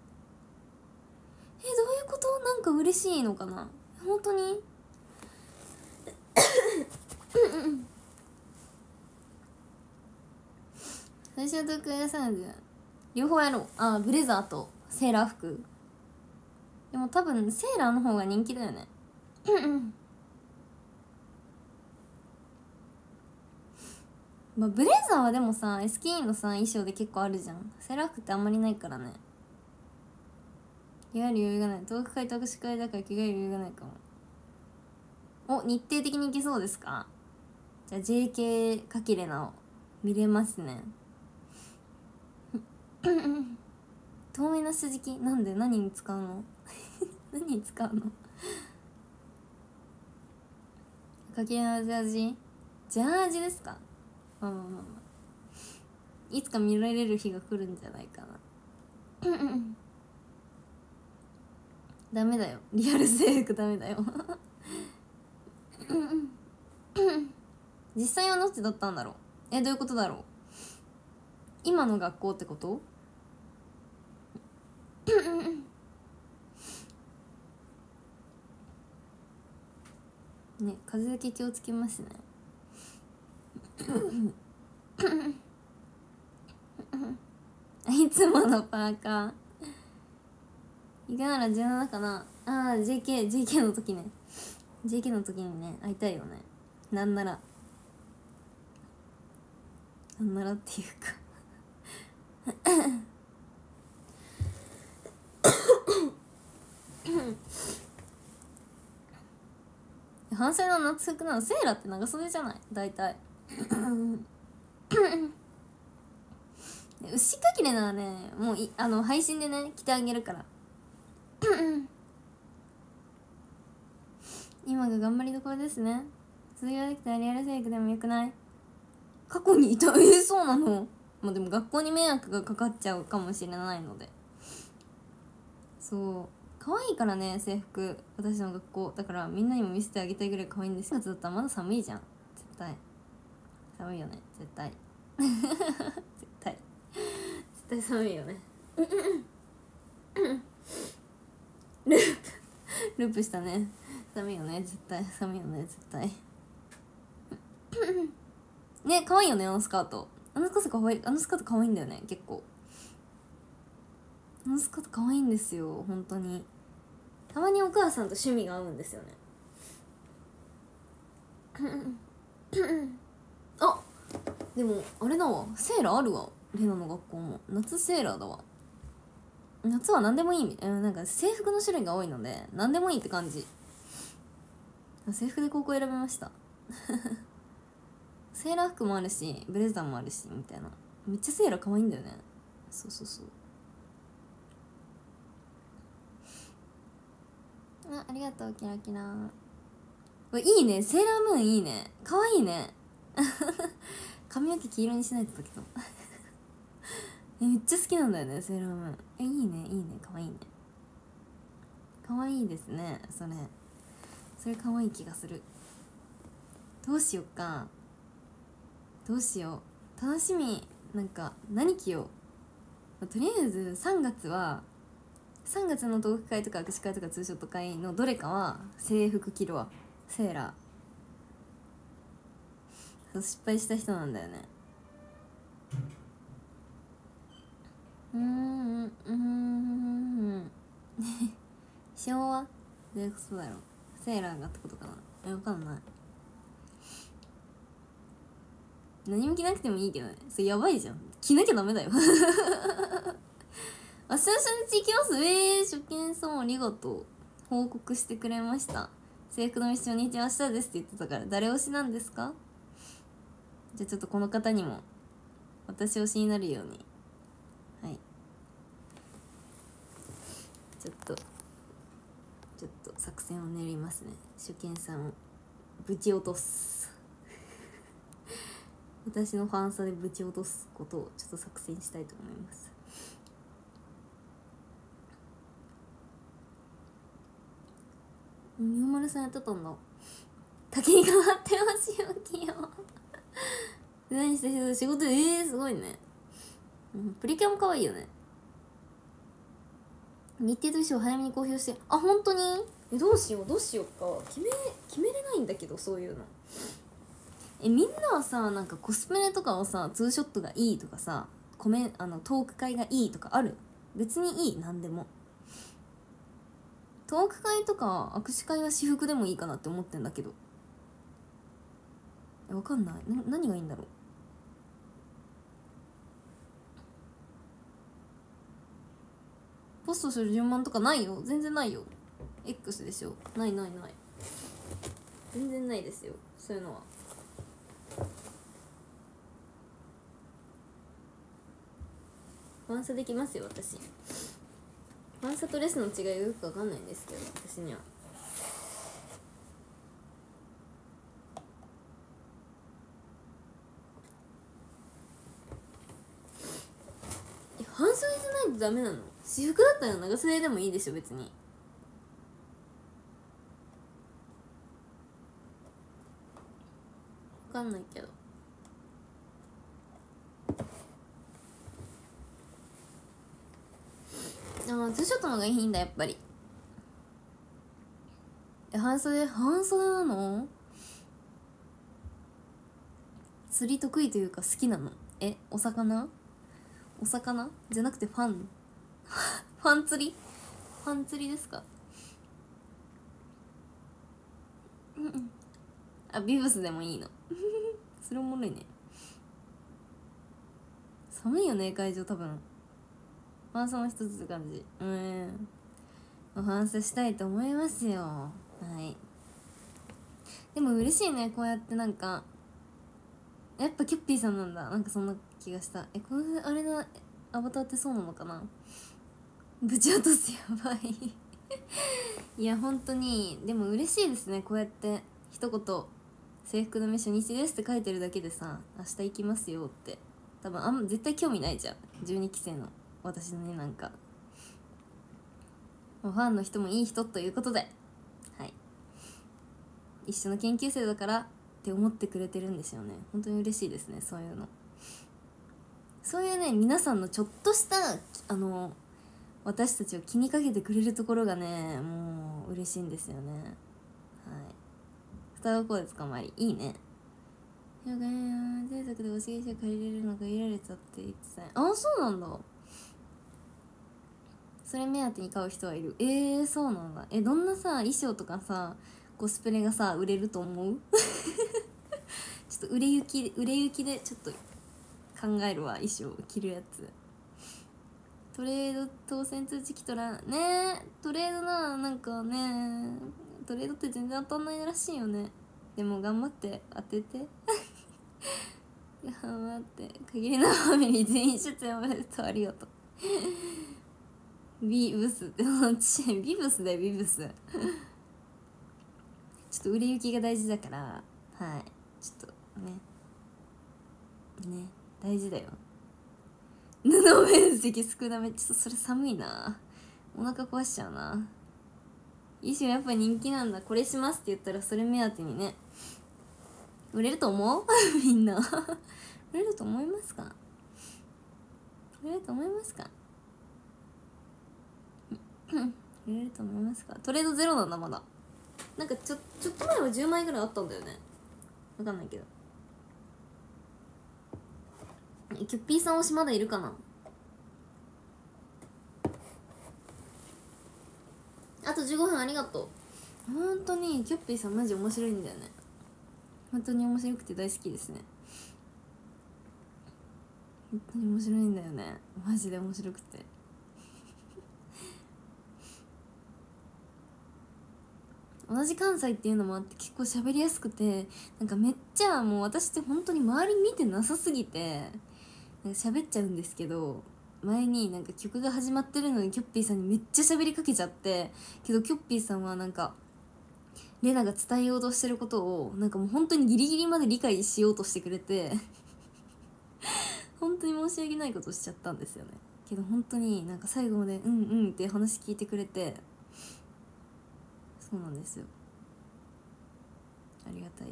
えどういうこと？なんか嬉しいのかな本当に最初はトーク会さんじゃ両方やろう。あ、ブレザーとセーラー服。でも多分セーラーの方が人気だよねまあブレザーはでもさ エスケーイー のさ衣装で結構あるじゃん。セーラー服ってあんまりないからね。着替える余裕がない。トーク会と握手会だから着替える余裕がないかも。お、日程的にいけそうですか？じゃあ ジェーケー かきれなを見れますね透明な下敷きなんで？何に使うの何に使うのかきれなジャージジャージですか？まあまあまあまあいつか見られる日が来るんじゃないかなダメだよリアル制服ダメだよ実際はどっちだったんだろう。え、どういうことだろう。今の学校ってことね、風邪だけ気をつけますねいつものパーカーいかならじゅうななかなあー ジェーケー ジェーケー の時ね ジェーケー の時にね会いたいよね。なんならなんならっていうか半袖の夏服なの。セーラーって長袖じゃない大体牛かきれならねもういあの配信でね着てあげるから今が頑張りどころですね。卒業できたらリアル制服でもよくない？過去にいた。えー、そうなの？まあでも学校に迷惑がかかっちゃうかもしれないので。そう可愛いからね制服。私の学校だからみんなにも見せてあげたいぐらい可愛いんです。夏だったらまだ寒いじゃん。絶対寒いよね。絶対絶対絶対寒いよねループループしたね。寒いよね絶対。寒いよね絶対ね、可愛いよねあのスカート。あのスカート可愛い。あのスカート可愛いんだよね結構。あのスカート可愛いんですよ本当に。たまにお母さんと趣味が合うんですよねあ、でもあれだわセーラーあるわ。レナの学校も夏セーラーだわ。夏は何でもいいみたいな。なんか制服の種類が多いので何でもいいって感じ。制服で高校選びましたセーラー服もあるしブレザーもあるしみたいな。めっちゃセーラー可愛いんだよね。そうそうそう。あ、ありがとうキラキラ。いいねセーラームーンいいね。可愛いね髪の毛黄色にしないとだけどえめっちゃ好きなんだよねセーラームーン。えいいねいいね可愛いねかわいいですね。それそれかわいい気がする。どうしよっか、どうしよう、楽しみ。なんか何着よう。とりあえずさんがつはさんがつのトーク会とか握手会とかツーショット会のどれかは制服着るわ。セーラー。そう、失敗した人なんだよね。うーんうーん昭和どういうことだろう。セーラーがってことかな。え、わかんない。何も着なくてもいいけどね。それやばいじゃん。着なきゃダメだよあ、初日行きます。えー、初見さんありがとう。報告してくれました。制服の道初日は明日ですって言ってたから。誰推しなんですか？じゃあちょっとこの方にも私推しになるように、はい、ちょっとちょっと作戦を練りますね。初見さんをぶち落とす私のファンサでぶち落とすことをちょっと作戦したいと思います。みおまるさんやってたんだ。滝に変わってお仕置きよ何してる仕事。えー、すごいね、うん、プリキュアも可愛いよね。日程と衣装早めに公表して。あ、本当に？え、どうしようどうしようか、決め決めれないんだけど、そういうの。え、みんなはさ、なんかコスプレとかをさ、ツーショットがいいとかさ、コメあのトーク会がいいとかある？別にいい、なんでも。トーク会とか握手会は私服でもいいかなって思ってんだけど、え、わかんない。な何がいいんだろう。ポストする順番とかないよ。全然ないよ。 X でしょ。ないないない、全然ないですよ、そういうのは。ファンサできますよ、私。ファンサとレスの違いがよくわかんないんですけど、私には。え、半袖じゃないとダメなの？私服だったら長袖でもいいでしょ、別に。わかんないけど。ああ、ツーショットの方がいいんだ、やっぱり。え、半袖半袖なの？釣り得意というか好きなの？え、お魚お魚じゃなくてファンファン釣りファン釣りですか？うんうん。あ、ビブスでもいいのそれおもろいね。寒いよね、会場多分。ファンサも一つって感じ。うん、ファンサしたいと思いますよ。はい。でも嬉しいね、こうやってなんか、やっぱキュッピーさんなんだ。なんかそんな気がした。え、これあれな、アバターってそうなのかな。ぶち落とす、やばいいや本当にでも嬉しいですね。こうやって一言制服の目初日ですって書いてるだけでさ、明日行きますよって、多分あんま絶対興味ないじゃん、じゅうにき生の私のね。なんかファンの人もいい人ということで、はい、一緒の研究生だからって思ってくれてるんですよね。本当に嬉しいですね、そういうの。そういうね、皆さんのちょっとしたあの私たちを気にかけてくれるところがね、もう嬉しいんですよね。はい。双子コーデ捕まりいいね。制作でおしげし借りれるのが限られたって言ってた。あ、そうなんだ。それ目当てに買う人はいる。えー、そうなんだ。え、どんなさ衣装とかさコスプレがさ売れると思うちょっと売れ行き売れ行きでちょっと考えるわ、衣装着るやつ。トレード当選通知来たらね。トレードな、なんかね、トレードって全然当たんないらしいよね。でも頑張って当てて頑張って。限りなファミリー全員出演おめでとう、ありがとう。ビブスってどっち？ビブスだよ、ビブスちょっと売れ行きが大事だから、はい、ちょっとねね大事だよ。布面積少なめ、ちょっとそれ寒いな、お腹壊しちゃうな。 衣装やっぱ人気なんだ。これしますって言ったらそれ目当てにね売れると思うみんな売れると思いますか売れると思いますか売れると思いますか。トレードゼロなんだまだ。なんかちょちょっと前はじゅうまいぐらいあったんだよね。わかんないけど。キュッピーさん推しまだいるかな。あとじゅうごふんありがとう。本当にキュッピーさんマジ面白いんだよね。本当に面白くて大好きですね。本当に面白いんだよね。マジで面白くて同じ関西っていうのもあって結構喋りやすくて、なんかめっちゃもう私って本当に周り見てなさすぎてなんか喋っちゃうんですけど、前になんか曲が始まってるのにキュッピーさんにめっちゃ喋りかけちゃって、けどキュッピーさんはなんかレナが伝えようとしてることをなんかもう本当にギリギリまで理解しようとしてくれて本当に申し訳ないことしちゃったんですよね。けど本当になんか最後までうんうんって話聞いてくれて、そうなんですよ、ありがたいです。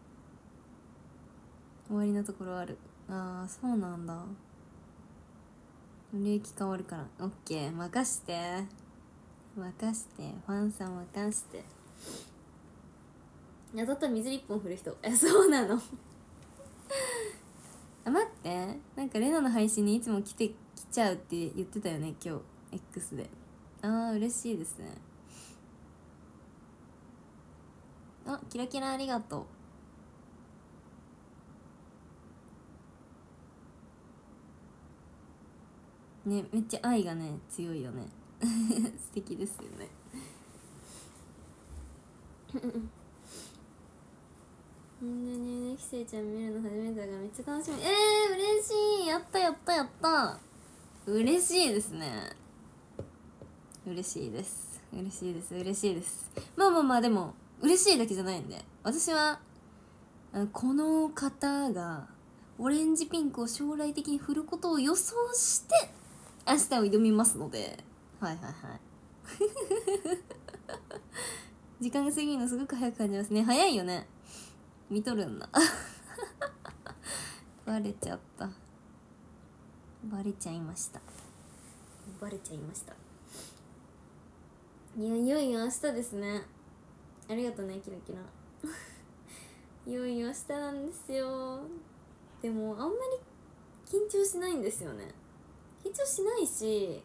終わりのところある。ああそうなんだ。売れ行き変わるから。オッケー任して任してファンさん任して。当たったら水一本振る人。えそうなのあ待って、なんかレナの配信にいつも来て来ちゃうって言ってたよね今日 X で。あー嬉しいですね。あキラキラありがとうね。めっちゃ愛がね強いよね素敵ですよねほんとにね、きせいちゃん見るの初めてだからめっちゃ楽しみ。えー、嬉しい。やったやったやった嬉しいですね。嬉しいです嬉しいです嬉しいです。まあまあまあでも嬉しいだけじゃないんで、私はあのこの方がオレンジピンクを将来的に振ることを予想して明日を挑みますので、はいはいはい時間が過ぎるのすごく早く感じますね。早いよね。見とるんだバレちゃった。バレちゃいましたバレちゃいました。いやいよいよ明日ですね。ありがとうねキラキラいよいよ明日なんですよ。でもあんまり緊張しないんですよね。緊張しないし、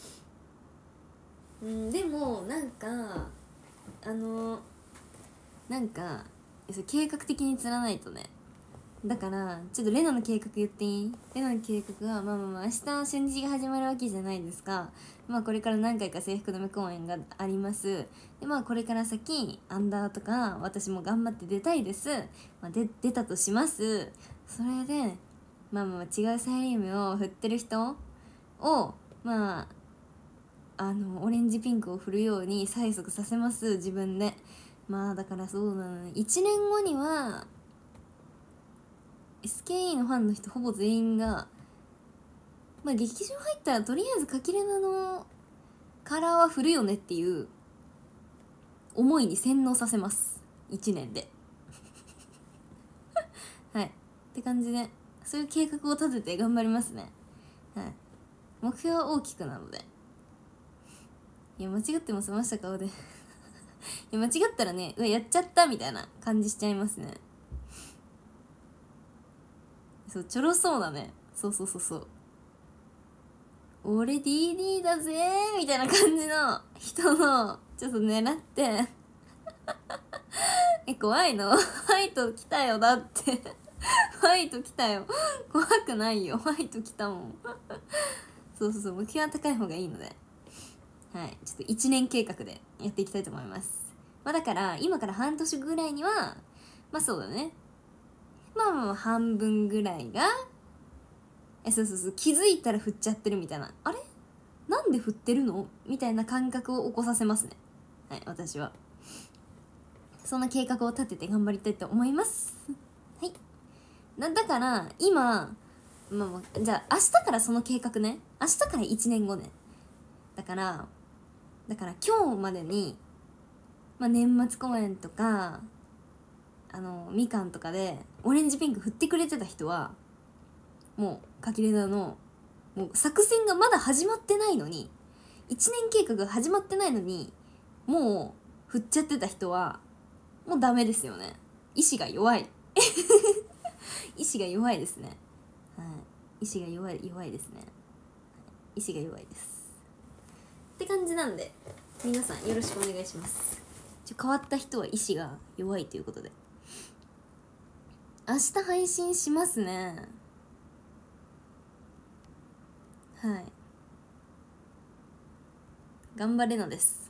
うん、でもなんかあのなんか計画的に釣らないとね。だからちょっとレナの計画言っていい？レナの計画はまあまあまあ明日初日が始まるわけじゃないですか。まあこれから何回か制服の目公演があります。でまあこれから先アンダーとか私も頑張って出たいです。まあ、で出たとします。それでまあまあ違うサイリウムを振ってる人をまああのオレンジピンクを振るように催促させます自分で。まあだからそうだね、いちねんごには エスケーイー のファンの人ほぼ全員がまあ劇場入ったらとりあえずカキレナのカラーは振るよねっていう思いに洗脳させますいちねんではいって感じでそういう計画を立てて頑張りますね。はい目標は大きくなので。いや間違っても済ました顔でいや間違ったらねうわやっちゃったみたいな感じしちゃいますね。そうちょろそうだね。そうそうそうそう俺 ディーディー だぜーみたいな感じの人のちょっと狙ってえ怖いのファイト来たよだってファイト来たよ怖くないよファイト来たもんそうそうそう目標は高い方がいいので、はいちょっといちねん計画でやっていきたいと思います。まあだから今から半年ぐらいにはまあそうだねまあまあ半分ぐらいがえそうそうそう気づいたら振っちゃってるみたいな、あれなんで振ってるのみたいな感覚を起こさせますね。はい私はそんな計画を立てて頑張りたいと思います。はいだだから今まあまあじゃあ明日からその計画ね明日からいちねんごねだからだから今日までにまあ、年末公演とかあのみかんとかでオレンジピンク振ってくれてた人はもうかきれなのもう作戦がまだ始まってないのにいちねん計画が始まってないのにもう振っちゃってた人はもうダメですよね。意志が弱い意志が弱いですね。はい、意志が弱い弱いですね。意志が弱いですって感じなんで皆さんよろしくお願いします。ちょ変わった人は意志が弱いということで明日配信しますね。はい頑張れのです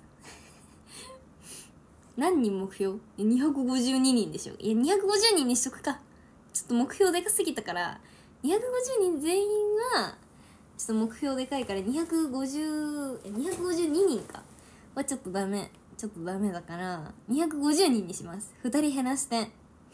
何人目標にひゃくごじゅうににんでしょ。いやにひゃくごじゅうにんにしとくか。ちょっと目標でかすぎたからにひゃくごじゅうにん全員はちょっと目標でかいからにひゃくごじゅうえにひゃくごじゅうににんかはちょっとダメちょっとダメだからにひゃくごじゅうにんにします。ふたり減らして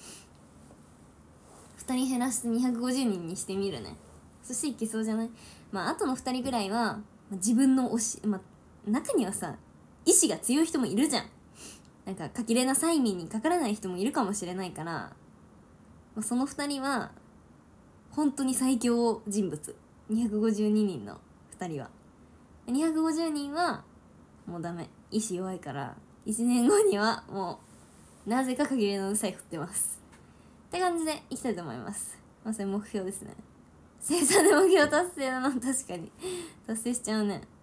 ふたり減らしてにひゃくごじゅうにんにしてみるね。そしていけそうじゃない。まああとのふたりぐらいは、まあ、自分の推し、まあ、中にはさ意志が強い人もいるじゃん。なんかかきれな催眠にかからない人もいるかもしれないから、まあ、そのふたりは本当に最強人物にひゃくごじゅうににんのふたりはにひゃくごじゅうにんはもうダメ意志弱いからいちねんごにはもうなぜかかきれのうるさい振ってますって感じでいきたいと思います。まあそれ目標ですね。生産で目標達成なの確かに達成しちゃうね。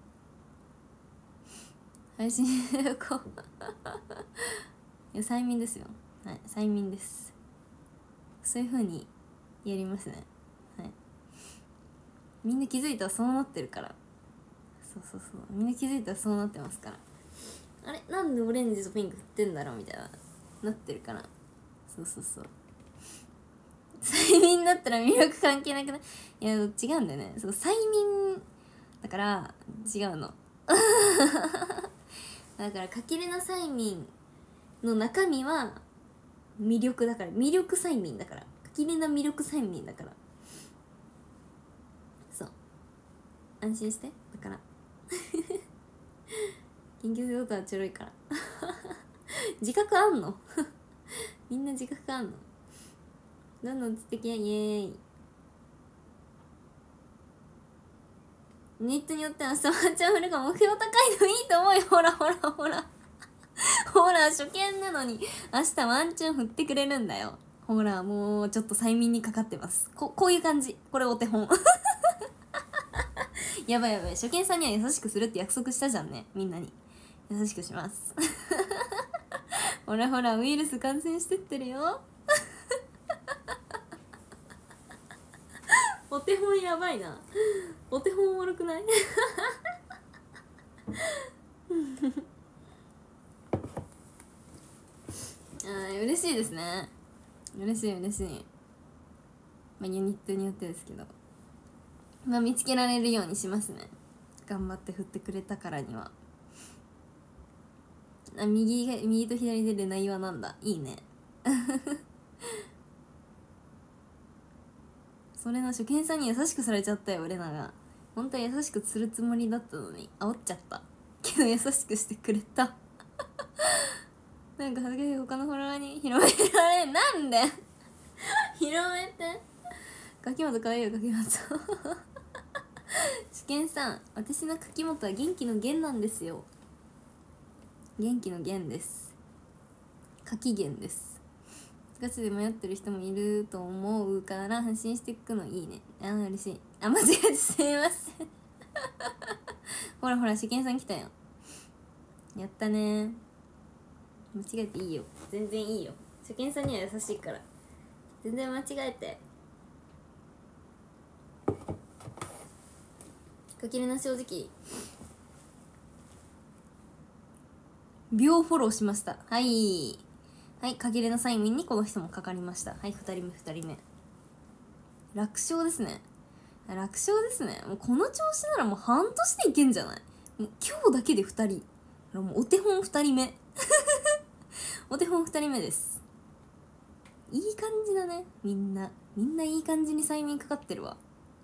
配信こういや催眠ですよ。はい催眠です。そういう風にやりますね。はいみんな気づいたらそうなってるから。そうそうそうみんな気づいたらそうなってますから。あれなんでオレンジとピンク振ってんだろうみたいななってるから。そうそうそう催眠だったら魅力関係なくない。いや違うんだよね。そう催眠だから違うのだからかきれな催眠の中身は魅力だから魅力催眠だからかきれな魅力催眠だからそう安心してだから研究することはちょろいから自覚あんのみんな自覚あんの。どんどん素敵やイエーイ。ユニットによっては明日ワンチャン振るか目標高いのいいと思うよ。ほらほらほらほら初見なのに明日ワンチャン振ってくれるんだよ。ほらもうちょっと催眠にかかってます。ここういう感じ。これお手本やばいやばい初見さんには優しくするって約束したじゃんね。みんなに優しくしますほらほらウイルス感染してってるよお手本やばいな。お手本おもろくないあー嬉しいですね。嬉しい嬉しい。まあユニットによってですけど、まあ見つけられるようにしますね。頑張って振ってくれたからには。あ右が右と左でレナイはなんだいいねそれの初見さんに優しくされちゃったよレナが。本当は優しくするつもりだったのに煽っちゃったけど優しくしてくれたなんか恥ずかしい他のフォロワーに広められんなんで広めて柿本かわいいよ柿本試験さん私の柿本は元気の源なんですよ。元気の源です。柿源です。ガチで迷ってる人もいると思うから発信していくのいいね。あー嬉しい。あ間違えてすいませんほらほら試験さん来たよ。やったね。間違えていいよ全然いいよ。初見さんには優しいから全然間違えて。かきれな正直秒フォローしました。はいはいかきれな催眠にこの人もかかりました。はいふたりめふたりめ楽勝ですね。楽勝ですね。もうこの調子ならもう半年でいけんじゃない。もう今日だけでふたりもうお手本ふたりめお手本ふたりめです。いい感じだね。みんなみんないい感じに催眠かかってるわ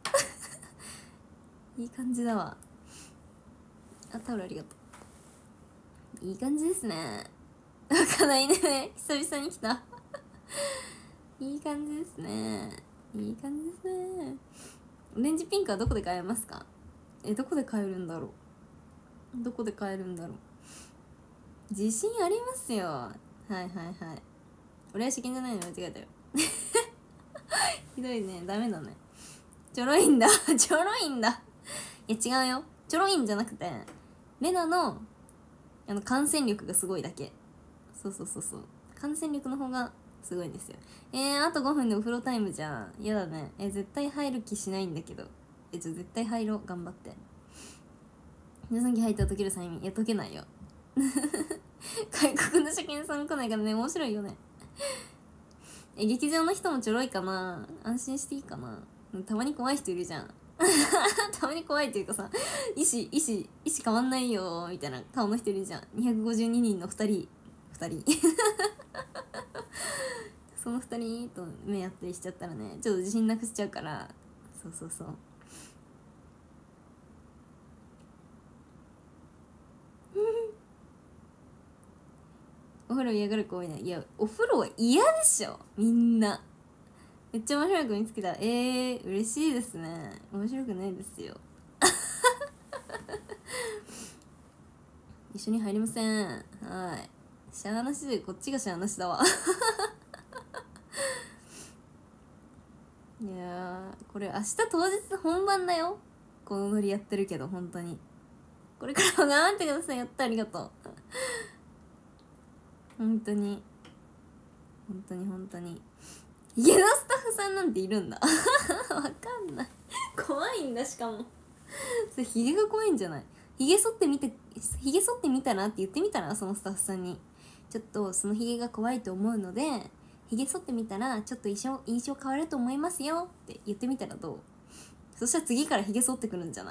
いい感じだわ。あタオルありがとう。いい感じですね。 赤ないね久々に来たいい感じですね。いい感じですね。オレンジピンクはどこで買えますか？え、どこで買えるんだろうどこで買えるんだろう自信ありますよ。はいはいはい。俺は試験じゃないの間違えたよひどいね。ダメだね。ちょろいんだちょろいんだいや違うよ。ちょろいんじゃなくてレナのあの感染力がすごいだけ。そうそうそうそう。感染力の方がすごいんですよ。えー、あとごふんでお風呂タイムじゃん。やだね。えー、絶対入る気しないんだけど。え、ちょ、絶対入ろう。頑張って。皆さん気入ったら溶ける催眠。いや、溶けないよ。外国の初見さん来ないからね、面白いよね。え、劇場の人もちょろいかな？安心していいかな？たまに怖い人いるじゃん。たまに怖いっていうかさ、意志、意志、意志変わんないよみたいな顔の人いるじゃん。にひゃくごじゅうににんのふたり。ふたり。そのふたりと目やったりしちゃったらね、ちょっと自信なくしちゃうから。そうそうそう。お風呂嫌がる子多いな。いや、お風呂は嫌でしょみんな。めっちゃ面白い子見つけた。えー、嬉しいですね。面白くないですよ。一緒に入りません。はい。しゃーなしで、こっちがしゃーなしだわ。いやー、これ明日当日本番だよ。このノリやってるけど、本当に。これからも頑張ってください。やった、ありがとう。本当に。本当に本当に。ヒゲのスタッフさんなんているんだ。わかんない。怖いんだ、しかも。それヒゲが怖いんじゃない？ヒゲ剃ってみて、ヒゲ剃ってみたらって言ってみたら、そのスタッフさんに。ちょっとそのヒゲが怖いと思うので、ヒゲ剃ってみたらちょっと印象、印象変わると思いますよって言ってみたらどう？そしたら次からヒゲ剃ってくるんじゃない？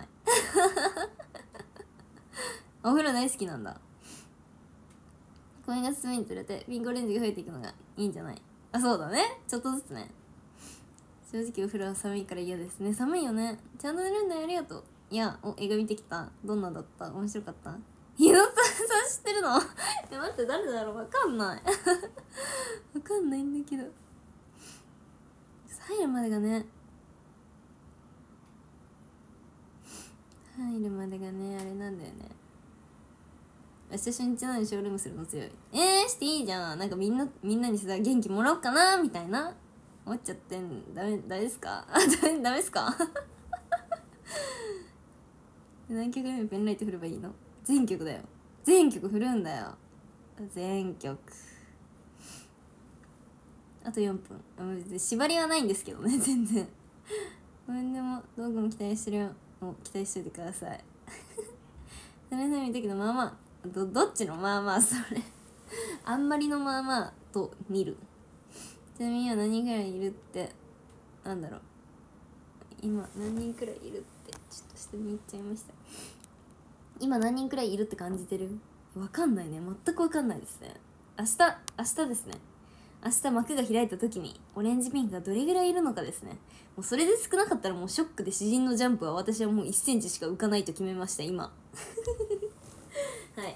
お風呂大好きなんだ。公園が進むにつれてピンクオレンジが増えていくのがいいんじゃない？あ、そうだね。ちょっとずつね。正直お風呂は寒いから嫌ですね。寒いよね。ちゃんと寝るんだよ。ありがとう。いや、お、映画見てきた。どんなだった？面白かった？ひろさんさん知ってるの？え、待って、誰だろう？わかんない。わかんないんだけど。入るまでがね。入るまでがね、あれなんだよね。明日初日なのにショールームするの強い。えー、していいじゃん。なんかみんな、みんなにさ、元気もらおうかなみたいな。思っちゃってん。ダメ、ダメですか？あ、ダメ、ダメですか？何曲目ペンライト振ればいいの？全曲だよ。全曲振るんだよ。全曲。あとよんぷん。縛りはないんですけどね、全然。何でも道具も期待してるよ。もう期待しといてください。それぞれ見たけど、まあまあ、ど、どっちのまあまあ、それ。あんまりのまあまあと見る。ちなみに今何人くらいいるって、なんだろう。今何人くらいいるって、ちょっと下に行っちゃいました。今何人くらいいるって感じてる？わかんないね。全くわかんないですね。明日、明日ですね。明日幕が開いた時にオレンジピンクがどれぐらいいるのかですね。もうそれで少なかったらもうショックで詩人のジャンプは私はもういっセンチしか浮かないと決めました、今。はい。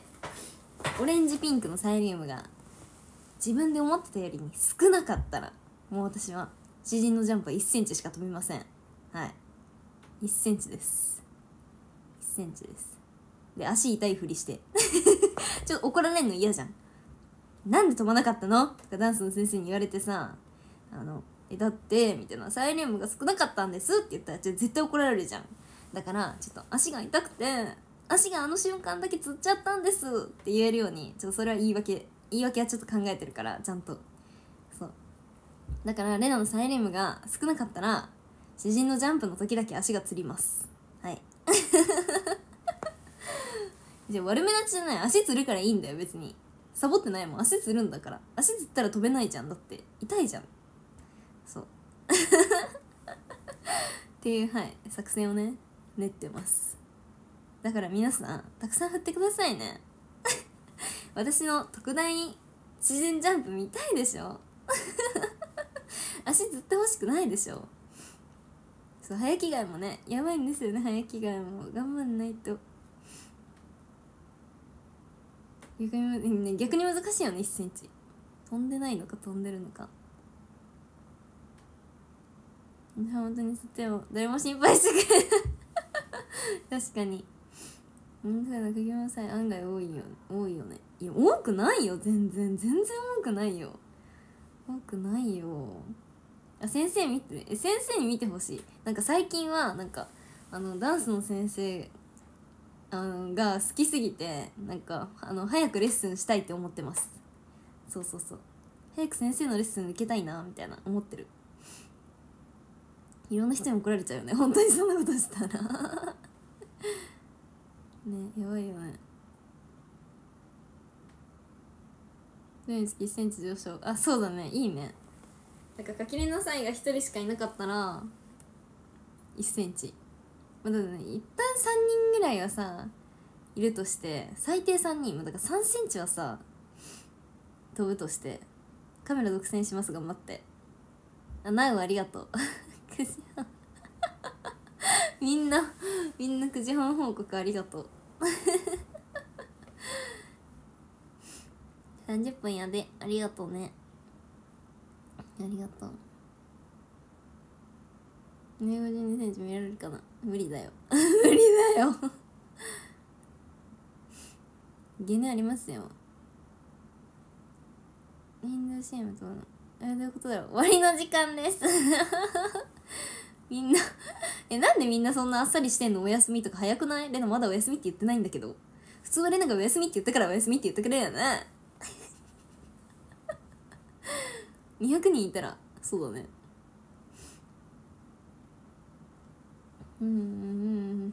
オレンジピンクのサイリウムが自分で思ってたよりに少なかったらもう私は詩人のジャンプはいっセンチしか飛びません。はい。いっセンチです。いっセンチです。で、足痛いふりしてちょっと怒られんの嫌じゃん。なんで飛ばなかったのとかダンスの先生に言われてさ、あのえだってみたいな、サイリウムが少なかったんですって言ったら絶対怒られるじゃん。だからちょっと足が痛くて足があの瞬間だけつっちゃったんですって言えるように、ちょっとそれは言い訳言い訳はちょっと考えてるから、ちゃんと。そうだからレナのサイリウムが少なかったら詩人のジャンプの時だけ足がつります。はいじゃあ悪目立ちじゃない。足つるからいいんだよ、別に。サボってないもん。足つるんだから。足つったら飛べないじゃん。だって痛いじゃん。そうっていう、はい、作戦をね練ってます。だから皆さんたくさん振ってくださいね私の特大自然ジャンプ見たいでしょ足つってほしくないでしょ。そう、早着替えもねやばいんですよね。早着替えも頑張んないと。 逆に、ね、逆に難しいよね。いっセンチ飛んでないのか飛んでるのか。本当にそっても誰も心配してくれ確かに本当だな。柿本さん案外多いよ多いよね。いや多くないよ。全然全然多くないよ。多くないよ。あ、先生見て、え先生に見てほしい。なんか最近はなんかあのダンスの先生あのが好きすぎて、なんかあの早くレッスンしたいって思ってます。そうそうそう、早く先生のレッスン受けたいなみたいな思ってる。いろんな人に怒られちゃうよね本当にそんなことしたらね、やばいよね。毎月いっセンチ上昇。あ、そうだね、いいね。なんか垣根の際がひとりしかいなかったらいっセンチ、まあ、だからね、一旦さんにんぐらいはさいるとして、最低さんにん、だからさんセンチはさ飛ぶとして、カメラ独占します。頑張って。あ、ナウありがとうくじはんみんなみんなくじはん報告ありがとうさんじゅっぷんやで、ありがとうね。ありがとう。ひゃくごじゅうにセンチ見られるかな。無理だよ無理だよゲネありますよ。インド シーエム とはあれどういうことだろう。終わりの時間ですみんなえ、なんでみんなそんなあっさりしてんの。お休みとか早くない？レナまだお休みって言ってないんだけど。普通はレナがお休みって言ったからお休みって言ってくれるよねにひゃくにんいたらそうだね。うんうんうんうん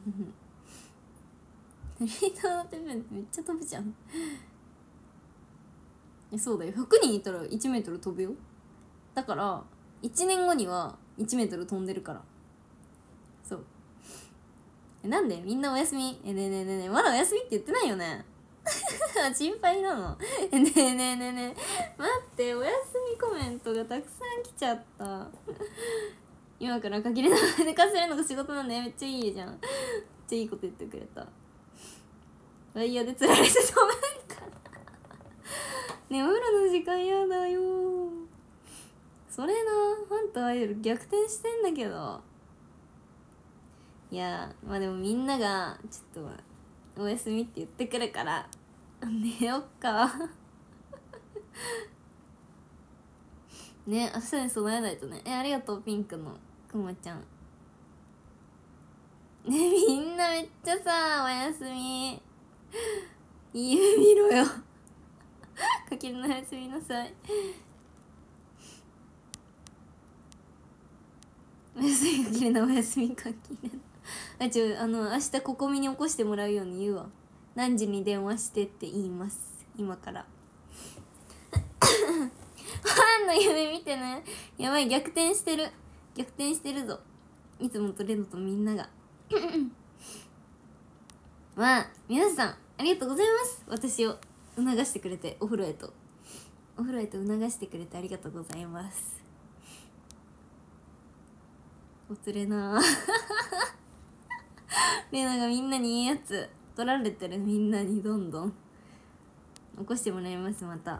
リーダーのてっぺんってめっちゃ飛ぶじゃんえ、そうだよ。ひゃくにんいたらいちメートル飛ぶよ。だからいちねんごにはいちメートル飛んでるから。そうえ、なんでみんなお休み。え、ねえねえねえねえ、まだお休みって言ってないよね心配なのえ、ねえねえねえねえ、待って、お休みコメントがたくさん来ちゃった今から限りながら寝かせるのが仕事なんだよ。めっちゃいいじゃん。めっちゃいいこと言ってくれた。ワイヤーで釣られて止まるからねえ、お風呂の時間やだよ。それな、ファンとアイドル逆転してんだけど。いやまあでもみんながちょっとお休みって言ってくるから寝よっかね、明日に備えないとね。え、ありがとうピンクのくまちゃん。ね、みんなめっちゃさおやすみ家見ろよかけるのおやすみなさい。おやすみかけるのおやすみかけるあ、ちょ、あの明日ここみに起こしてもらうように言うわ。何時に電話してって言います今からファンの夢見てね。やばい、逆転してる逆転してるぞ。いつもとレノとみんながまあ皆さんありがとうございます。私を促してくれて、お風呂へとお風呂へと促してくれてありがとうございます。おつれなレナがみんなにいいやつ取られてる。みんなにどんどん起こしてもらいます。また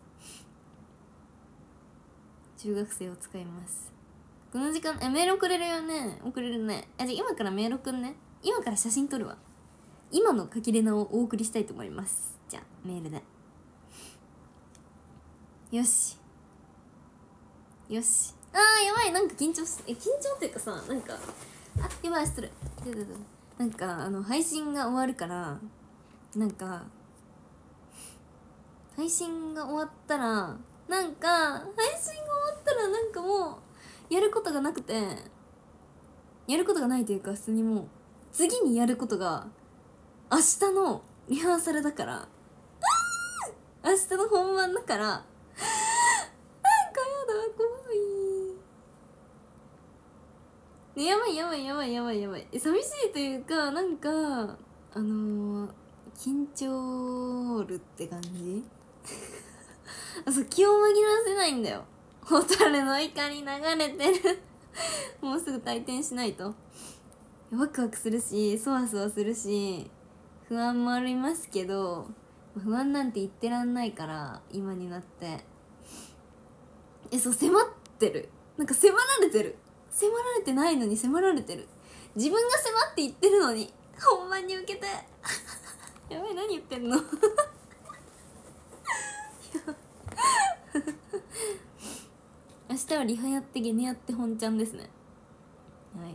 中学生を使います。この時間えメール送れるよね。送れるね。あ、じゃあ今からメール送んね。今から写真撮るわ。今のかきれなをお送りしたいと思います。じゃあメールでよしよし。あーやばい、なんか緊張しえ緊張っていうかさ、なんかあやばい失礼なんかあの配信が終わるから、なんか配信が終わったらなんか配信が終わったらなんかもうやることがなくて、やることがないというか普通にもう次にやることが明日のリハーサルだから、明日の本番だから、なんかやだ怖いね。やばいやばいやばいやばいやばい。寂しいというか、なんかあのー、緊張るって感じあ、そう、気を紛らわせないんだよ。ホタルの怒り流れてるもうすぐ退店しないと。ワクワクするしそわそわするし不安もありますけど、 不安なんて言ってらんないから今になって。え、そう、迫ってる、なんか迫られてる、迫られてないのに迫られてる、自分が迫って言ってるのに本番に向けてやばい、何言ってんの明日はリハやってゲネやって本ちゃんですね。はい。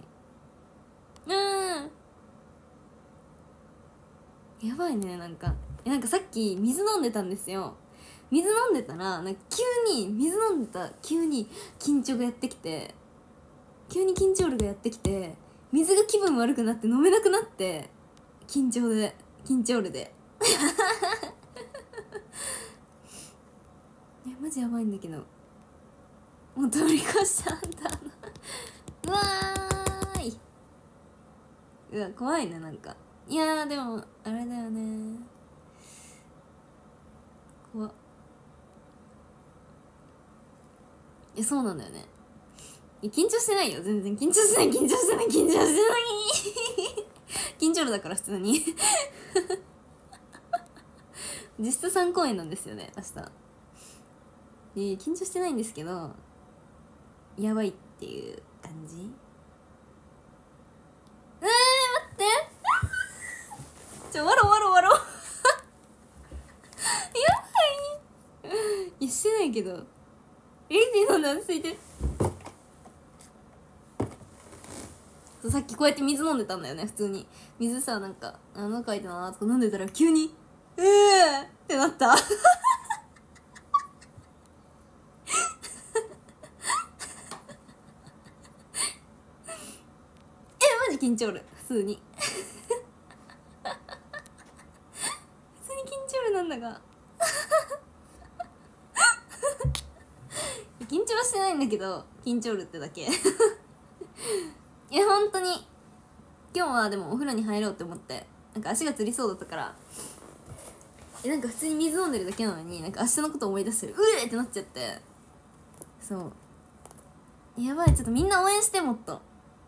うん、やばいね。なんかなんかさっき水飲んでたんですよ。水飲んでたらなんか急に水飲んでた急に緊張がやってきて急に緊張がやってきて水が気分悪くなって飲めなくなって、緊張で緊張でえ、マジやばいんだけど、もう通り越したんだうわーい、うわ怖いね。なんかいやーでもあれだよね、怖っ。え、そうなんだよね。いや緊張してないよ、全然緊張してない緊張してない緊張してない緊張るだから普通に実質さん公演なんですよね明日。で緊張してないんですけどやばいっていう感じ。えー、待ってちょ、わろわろわろやばいいやしてないけどエリティ飲んだらついてる。さっきこうやって水飲んでたんだよね、普通に。水さ、なんか穴かいてなーとか飲んでたら急にえーってなったえ、マジ緊張る、普通に普通に緊張るなんだが緊張はしてないんだけど緊張るってだけいや本当に今日はでもお風呂に入ろうって思って、なんか足がつりそうだったから、えなんか普通に水飲んでるだけなのになんか明日のこと思い出してる、うえーってなっちゃって、そうやばい、ちょっとみんな応援して、もっと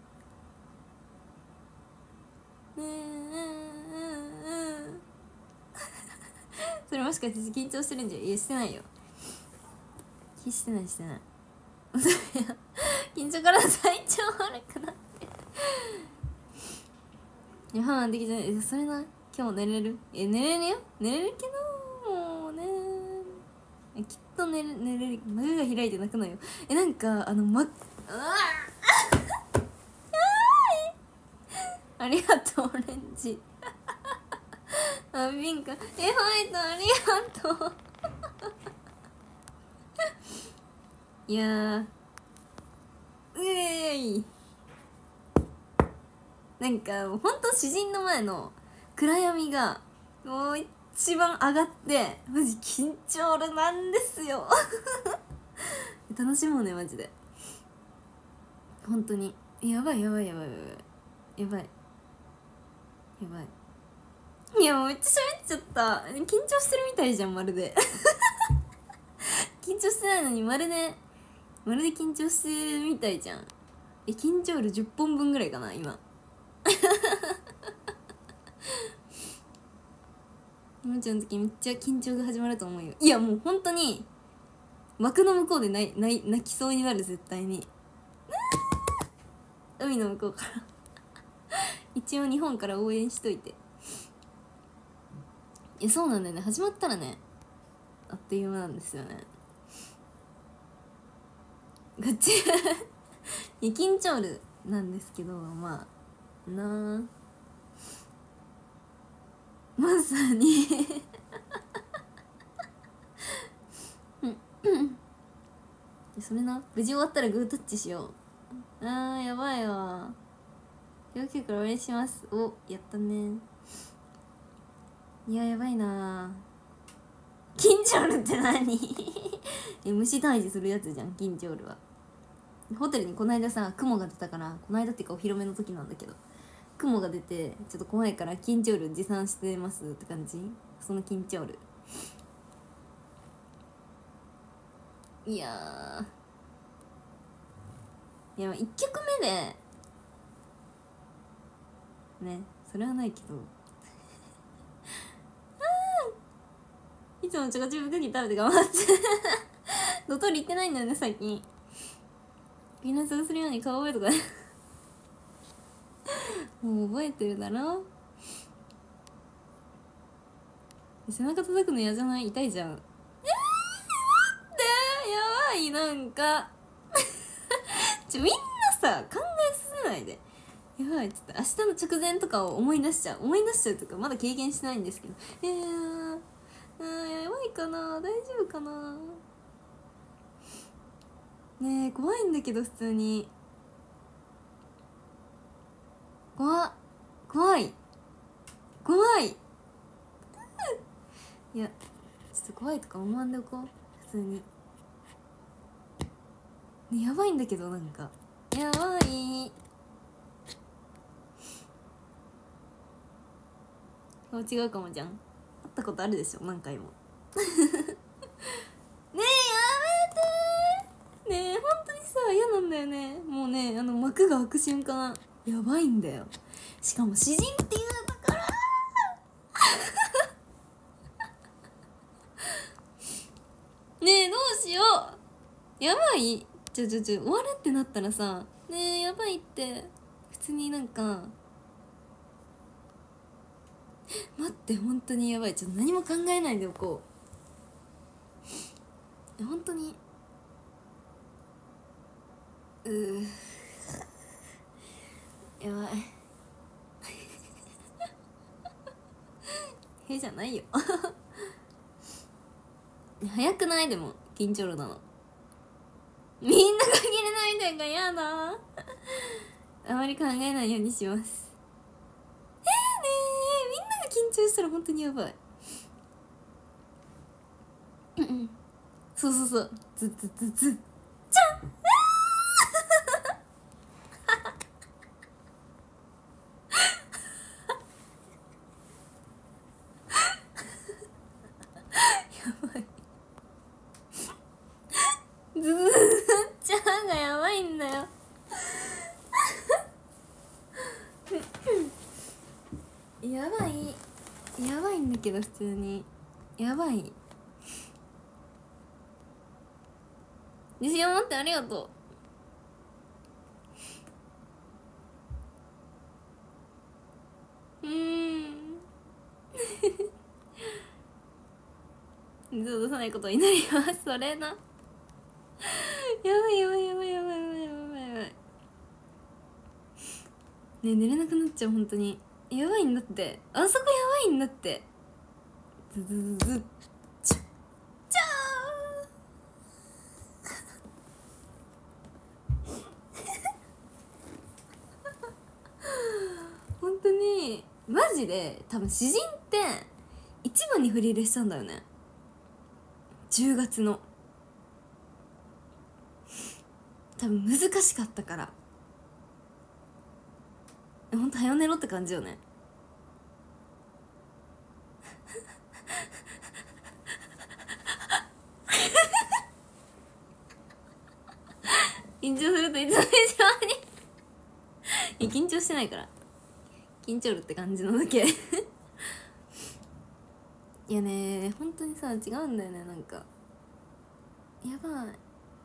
うんうんうんうんそれもしかして緊張してるんじゃ。いやしてないよ、してないしてない緊張から体調悪くなっていやはんできてない。それな、今日寝れる、え寝れるよ、寝れるけどもうねきっと寝れ寝れる、目が開いて泣くのよ。えなんかあのまっありがとうオレンジあピンク、えホワイトありがとういやーうえーい、なんかほんと詩人の前の暗闇がもう一番上がってマジ緊張るなんですよ楽しもうねマジで、本当にやばいやばいやばいやばいやばいやばい、いやもうめっちゃ喋っちゃった。緊張してるみたいじゃんまるで緊張してないのにまるでまるで緊張してるみたいじゃん。え緊張るじゅっぽんぶんぐらいかな今もちゃんの時めっちゃ緊張が始まると思うよ。いやもう本当に幕の向こうで泣泣泣きそうになる、絶対に海の向こうから一応日本から応援しといて。いやそうなんだよね、始まったらねあっという間なんですよねガチいや緊張るなんですけど、まあなあまさにそれな、無事終わったらグータッチしよう。あーやばいわ、要求から応援します。おやったね。いややばいな、緊張るって何え虫退治するやつじゃん緊張るは。ホテルにこの間さ雲が出たから、この間っていうかお披露目の時なんだけど雲が出てちょっと怖いから緊張る持参してますって感じ。その緊張る、いやーいやいっきょくめでねそれはないけどつもチョコチップクッキー食べて頑張ってドトール行ってないんだよね最近。ピーナッツがするように顔覚えとかねもう覚えてるだろ。背中叩くの嫌じゃない？痛いじゃん。えー、待ってやばいなんかちょみんなさ考えさせないで。やばいちょっと明日の直前とかを思い出しちゃう思い出しちゃうとかまだ経験してないんですけど、えー、あーやばいかな、大丈夫かな。ねえ怖いんだけど普通に怖怖い怖いいやちょっと怖いとか思わんでおこう普通に。ねやばいんだけどなんかやばい。顔違うかもじゃん。会ったことあるでしょ何回もねえやめてねえ本当にさ嫌なんだよね。もうねあの幕が開く瞬間やばいんだよ。しかも詩人っていうだからねえどうしよう。やばいちょちょちょ終わるってなったらさねえやばいって普通になんか待って本当にやばい。ちょっと何も考えないでおこう本当にうーやばいへじゃないよ早くないでも緊張なのみんな限れないみたいがやだあまり考えないようにします。えー、ねーみんなが緊張したら本当にやばいうんうんそうそうそうずずずずじゃんやばいズズズちゃんがやばいんだよやばいやばいんだけど普通にやばい。自信を持ってありがとう。うーん水を出さないことになりますそれなやばいやばいやばいやばいやばいやばいやばいねえ寝れなくなっちゃう本当にやばいんだってあそこやばいんだってズズズズチャチャー本当にマジで多分詩人って一番に振り入れしたんだよねじゅうがつの多分難しかったからほんと早寝ろって感じよね緊張するといつも以上にいや緊張してないから緊張るって感じのだけいやね本当にさ違うんだよねなんかやばい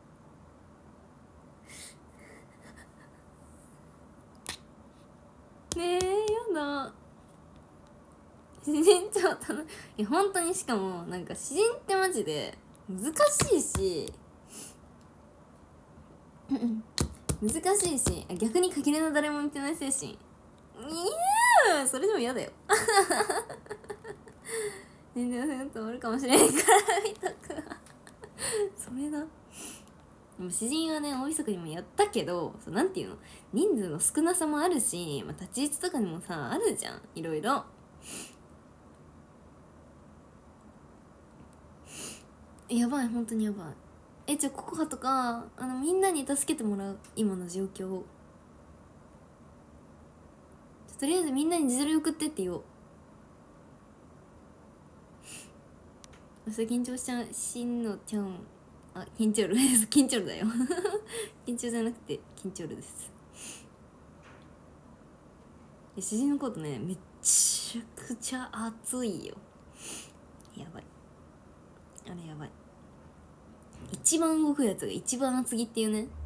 ねえやだ詩人超楽いや本当にしかもなんか詩人ってマジで難しいし難しいし逆に限りな誰も見てない精神いやそれでも嫌だよ全然止まるかもしれないから見とくわそれだでも詩人はね大晦日にもやったけどそうなんていうの人数の少なさもあるし、まあ、立ち位置とかにもさあるじゃんいろいろやばい本当にやばいえじゃあココハとかあのみんなに助けてもらう今の状況をとりあえずみんなに自撮り送ってって言おう明日緊張しちゃうしんのちゃんあ緊張る緊張るだよ緊張じゃなくて緊張るです詩人のコートねめっちゃくちゃ暑いよやばいあれやばい。一番動くやつが一番厚着っていうね。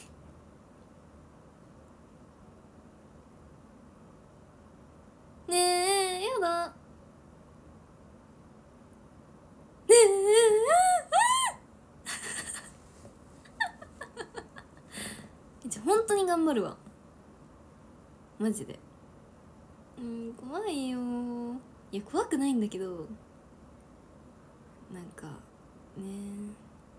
ねえやだ。ねえじゃ本当に頑張るわマジで。うん怖いよ。いや怖くないんだけどなんかね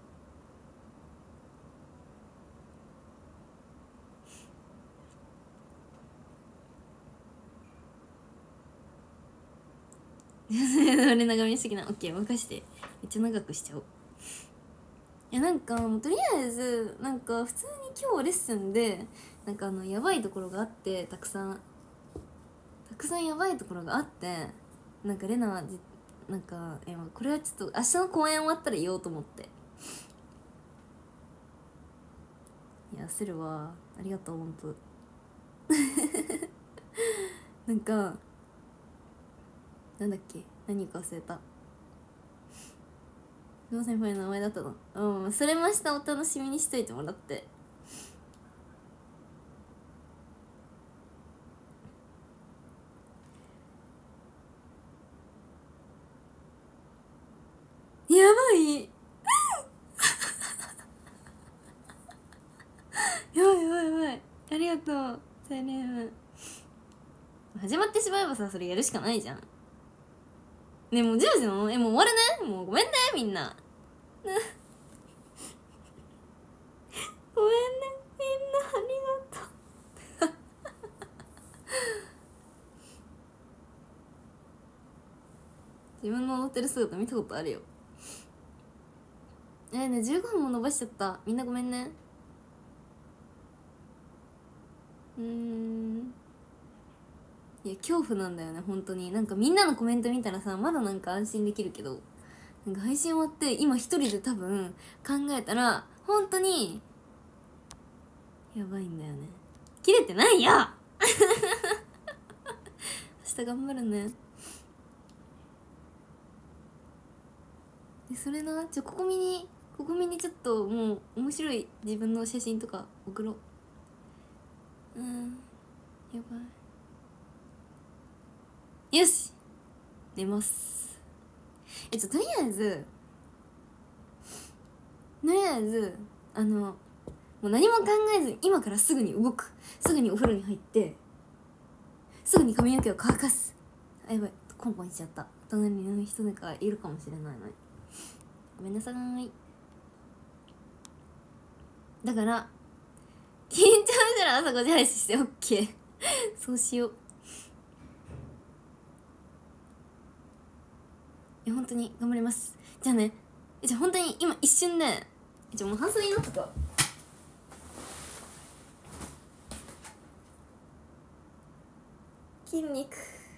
え俺長めにしすぎな。オッケー任して。めっちゃ長くしちゃおう。いやなんかもうとりあえずなんか普通に今日レッスンでなんかあのやばいところがあって、たくさんたくさんやばいところがあって、なんかレナはなんかえこれはちょっと明日の公演終わったら言おうと思って。いや焦るわ。ありがとう本当なんかなんだっけ、何か忘れた。どの先輩の名前だったの。うん、それましたお楽しみにしといてもらって。やばいやばいやばいやばい。ありがとうサイレム。始まってしまえばさそれやるしかないじゃんね。もうじゅうじのえもう終わるね。もうごめんねみんなごめんねみんなありがとう自分の踊ってる姿見たことあるよ。えー、ねじゅうごふんも伸ばしちゃった。みんなごめんね。うーんいや恐怖なんだよね本当に。なんかみんなのコメント見たらさまだなんか安心できるけど、なんか配信終わって今一人で多分考えたら本当にやばいんだよね。切れてないよ明日頑張るね。でそれな、じゃあここ見にここ見にちょっともう面白い自分の写真とか送ろう。うんやばい。よし寝ます。えっととりあえずとりあえずあのもう何も考えずに今からすぐに動く。すぐにお風呂に入ってすぐに髪の毛を乾かす。あやばいコンコンしちゃった。隣に人なんかいるかもしれないのにごめんなさい。だから緊張したら朝ごじ配信して OK そうしよう。え本当に頑張ります。じゃあね。じゃあ本当に今一瞬でじゃあもう半袖になったか。筋肉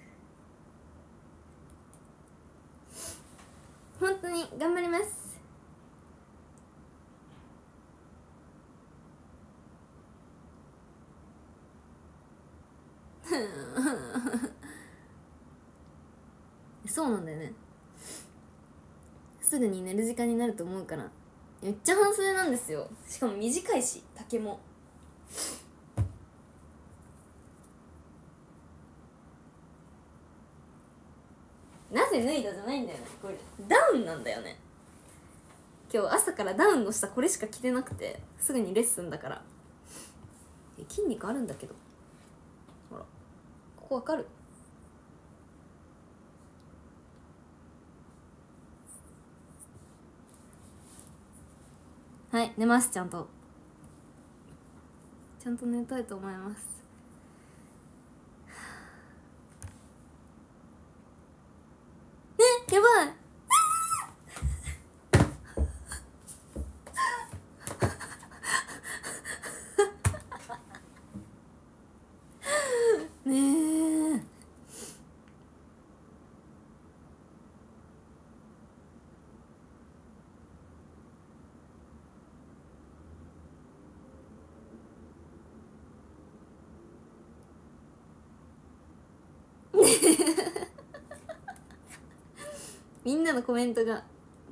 本当に頑張りますそうなんだよね。すぐに寝る時間になると思うからめっちゃ半袖なんですよ。しかも短いし丈も。なぜ脱いだじゃないんだよね。これダウンなんだよね。今日朝からダウンの下これしか着てなくてすぐにレッスンだから。筋肉あるんだけどほらここわかる。はい寝ます。ちゃんとちゃんと寝たいと思います。えやばいねえみんなのコメントが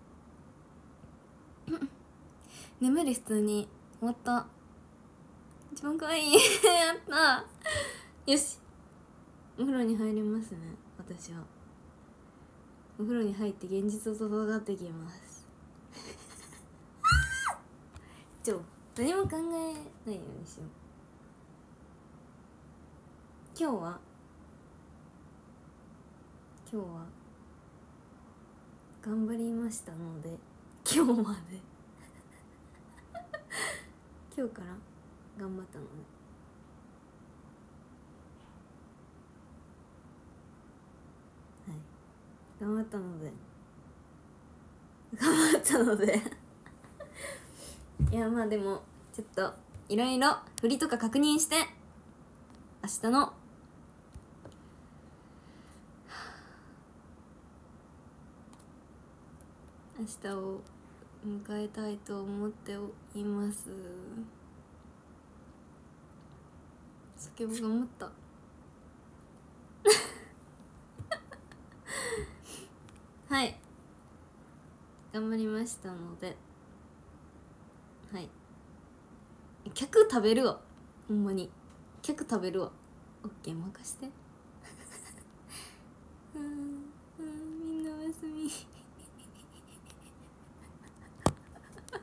眠り普通に終わった。一番可愛いやったよし、お風呂に入りますね。私はお風呂に入って現実と戦ってきますちょ何も考えないようにしよう。今日は今日は頑張りましたので、今日まで今日から頑張ったので、はい、頑張ったので頑張ったのでいやまあでもちょっといろいろ振りとか確認して明日の明日を迎えたいと思っています。酒も頑張ったはい頑張りましたので、はい客食べるわ、ほんまに客食べるわ。オッケー任してうんうんみんなおやすみ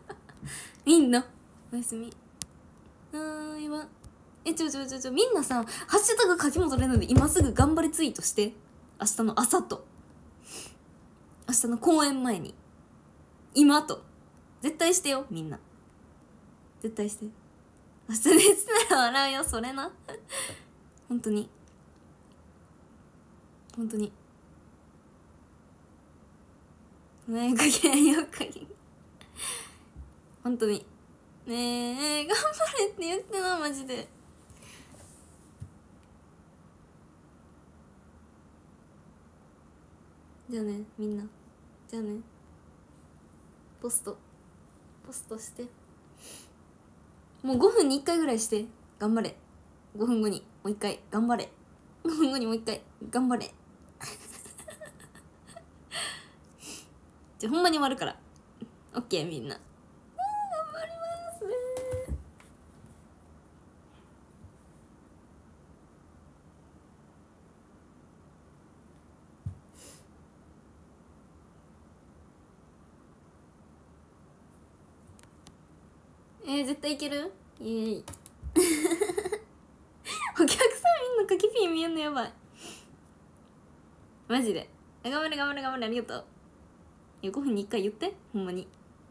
みんなおやすみ。あーいわえちょちょちょちょみんなさ、ハッシュタグ柿本玲奈で今すぐ頑張りツイートして。明日の朝と明日の公演前に今と絶対してよ。みんな絶対して。明日寝てたら笑うよ。それな本当に本当にねえかけよかけ本当にねえ頑張れって言ってなマジで。じゃあねみんな、じゃあね。ポストポストして。もうごふんにいっかいぐらいして。頑張れ。ごふんごにもういっかい頑張れ。ごふんごにもういっかい頑張れじゃあほんまに終わるから。オッケーみんな。頑張りますね。えー、絶対いける。イエーイお客さんみんなカキピー見えんのやばいマジで。頑張れ頑張れ頑張れ。ありがとう。いやごふんにいっかい言ってほんまに。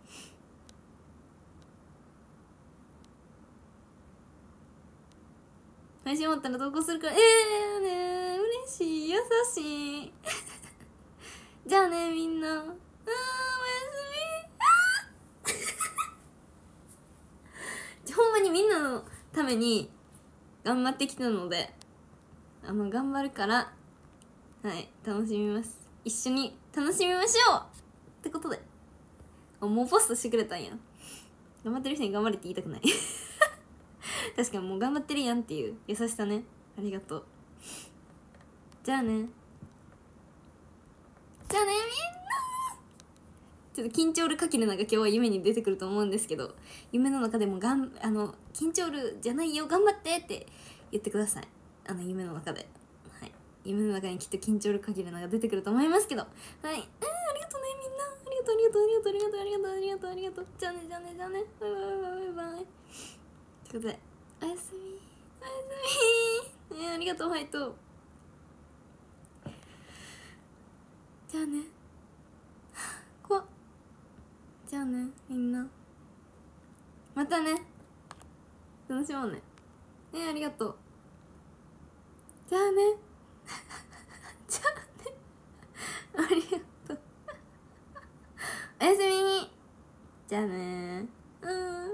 配信終わったら投稿するから。ええー、ねー嬉しい優しいじゃあねみんな。あーおやすみほんまにみんなのために頑張ってきたので、あの頑張るからはい楽しみます。一緒に楽しみましょうってことで。あもうポストしてくれたんや。頑張ってる人に頑張れって言いたくない確かにもう頑張ってるやんっていう優しさね。ありがとう。じゃあねじゃあねみんな。ちょっと緊張るかきるなが今日は夢に出てくると思うんですけど、夢の中でもがんあの緊張るじゃないよ頑張ってって言ってください。あの夢の中で。はい夢の中にきっと緊張るかきるなが出てくると思いますけど、はい、うん、ありがとうねみんな。ありがとうありがとうありがとうありがとうありがとうありがとうありがとう。じゃあねじゃあねじゃあねバイバイバイバイバイバイ。ということでおやすみおやすみ、ね、ありがとうファイト。じゃあね怖っ。じゃあねみんなまたね楽しもうね。ねありがとう。じゃあねじゃあねありがとうおやすみ。じゃあねうん。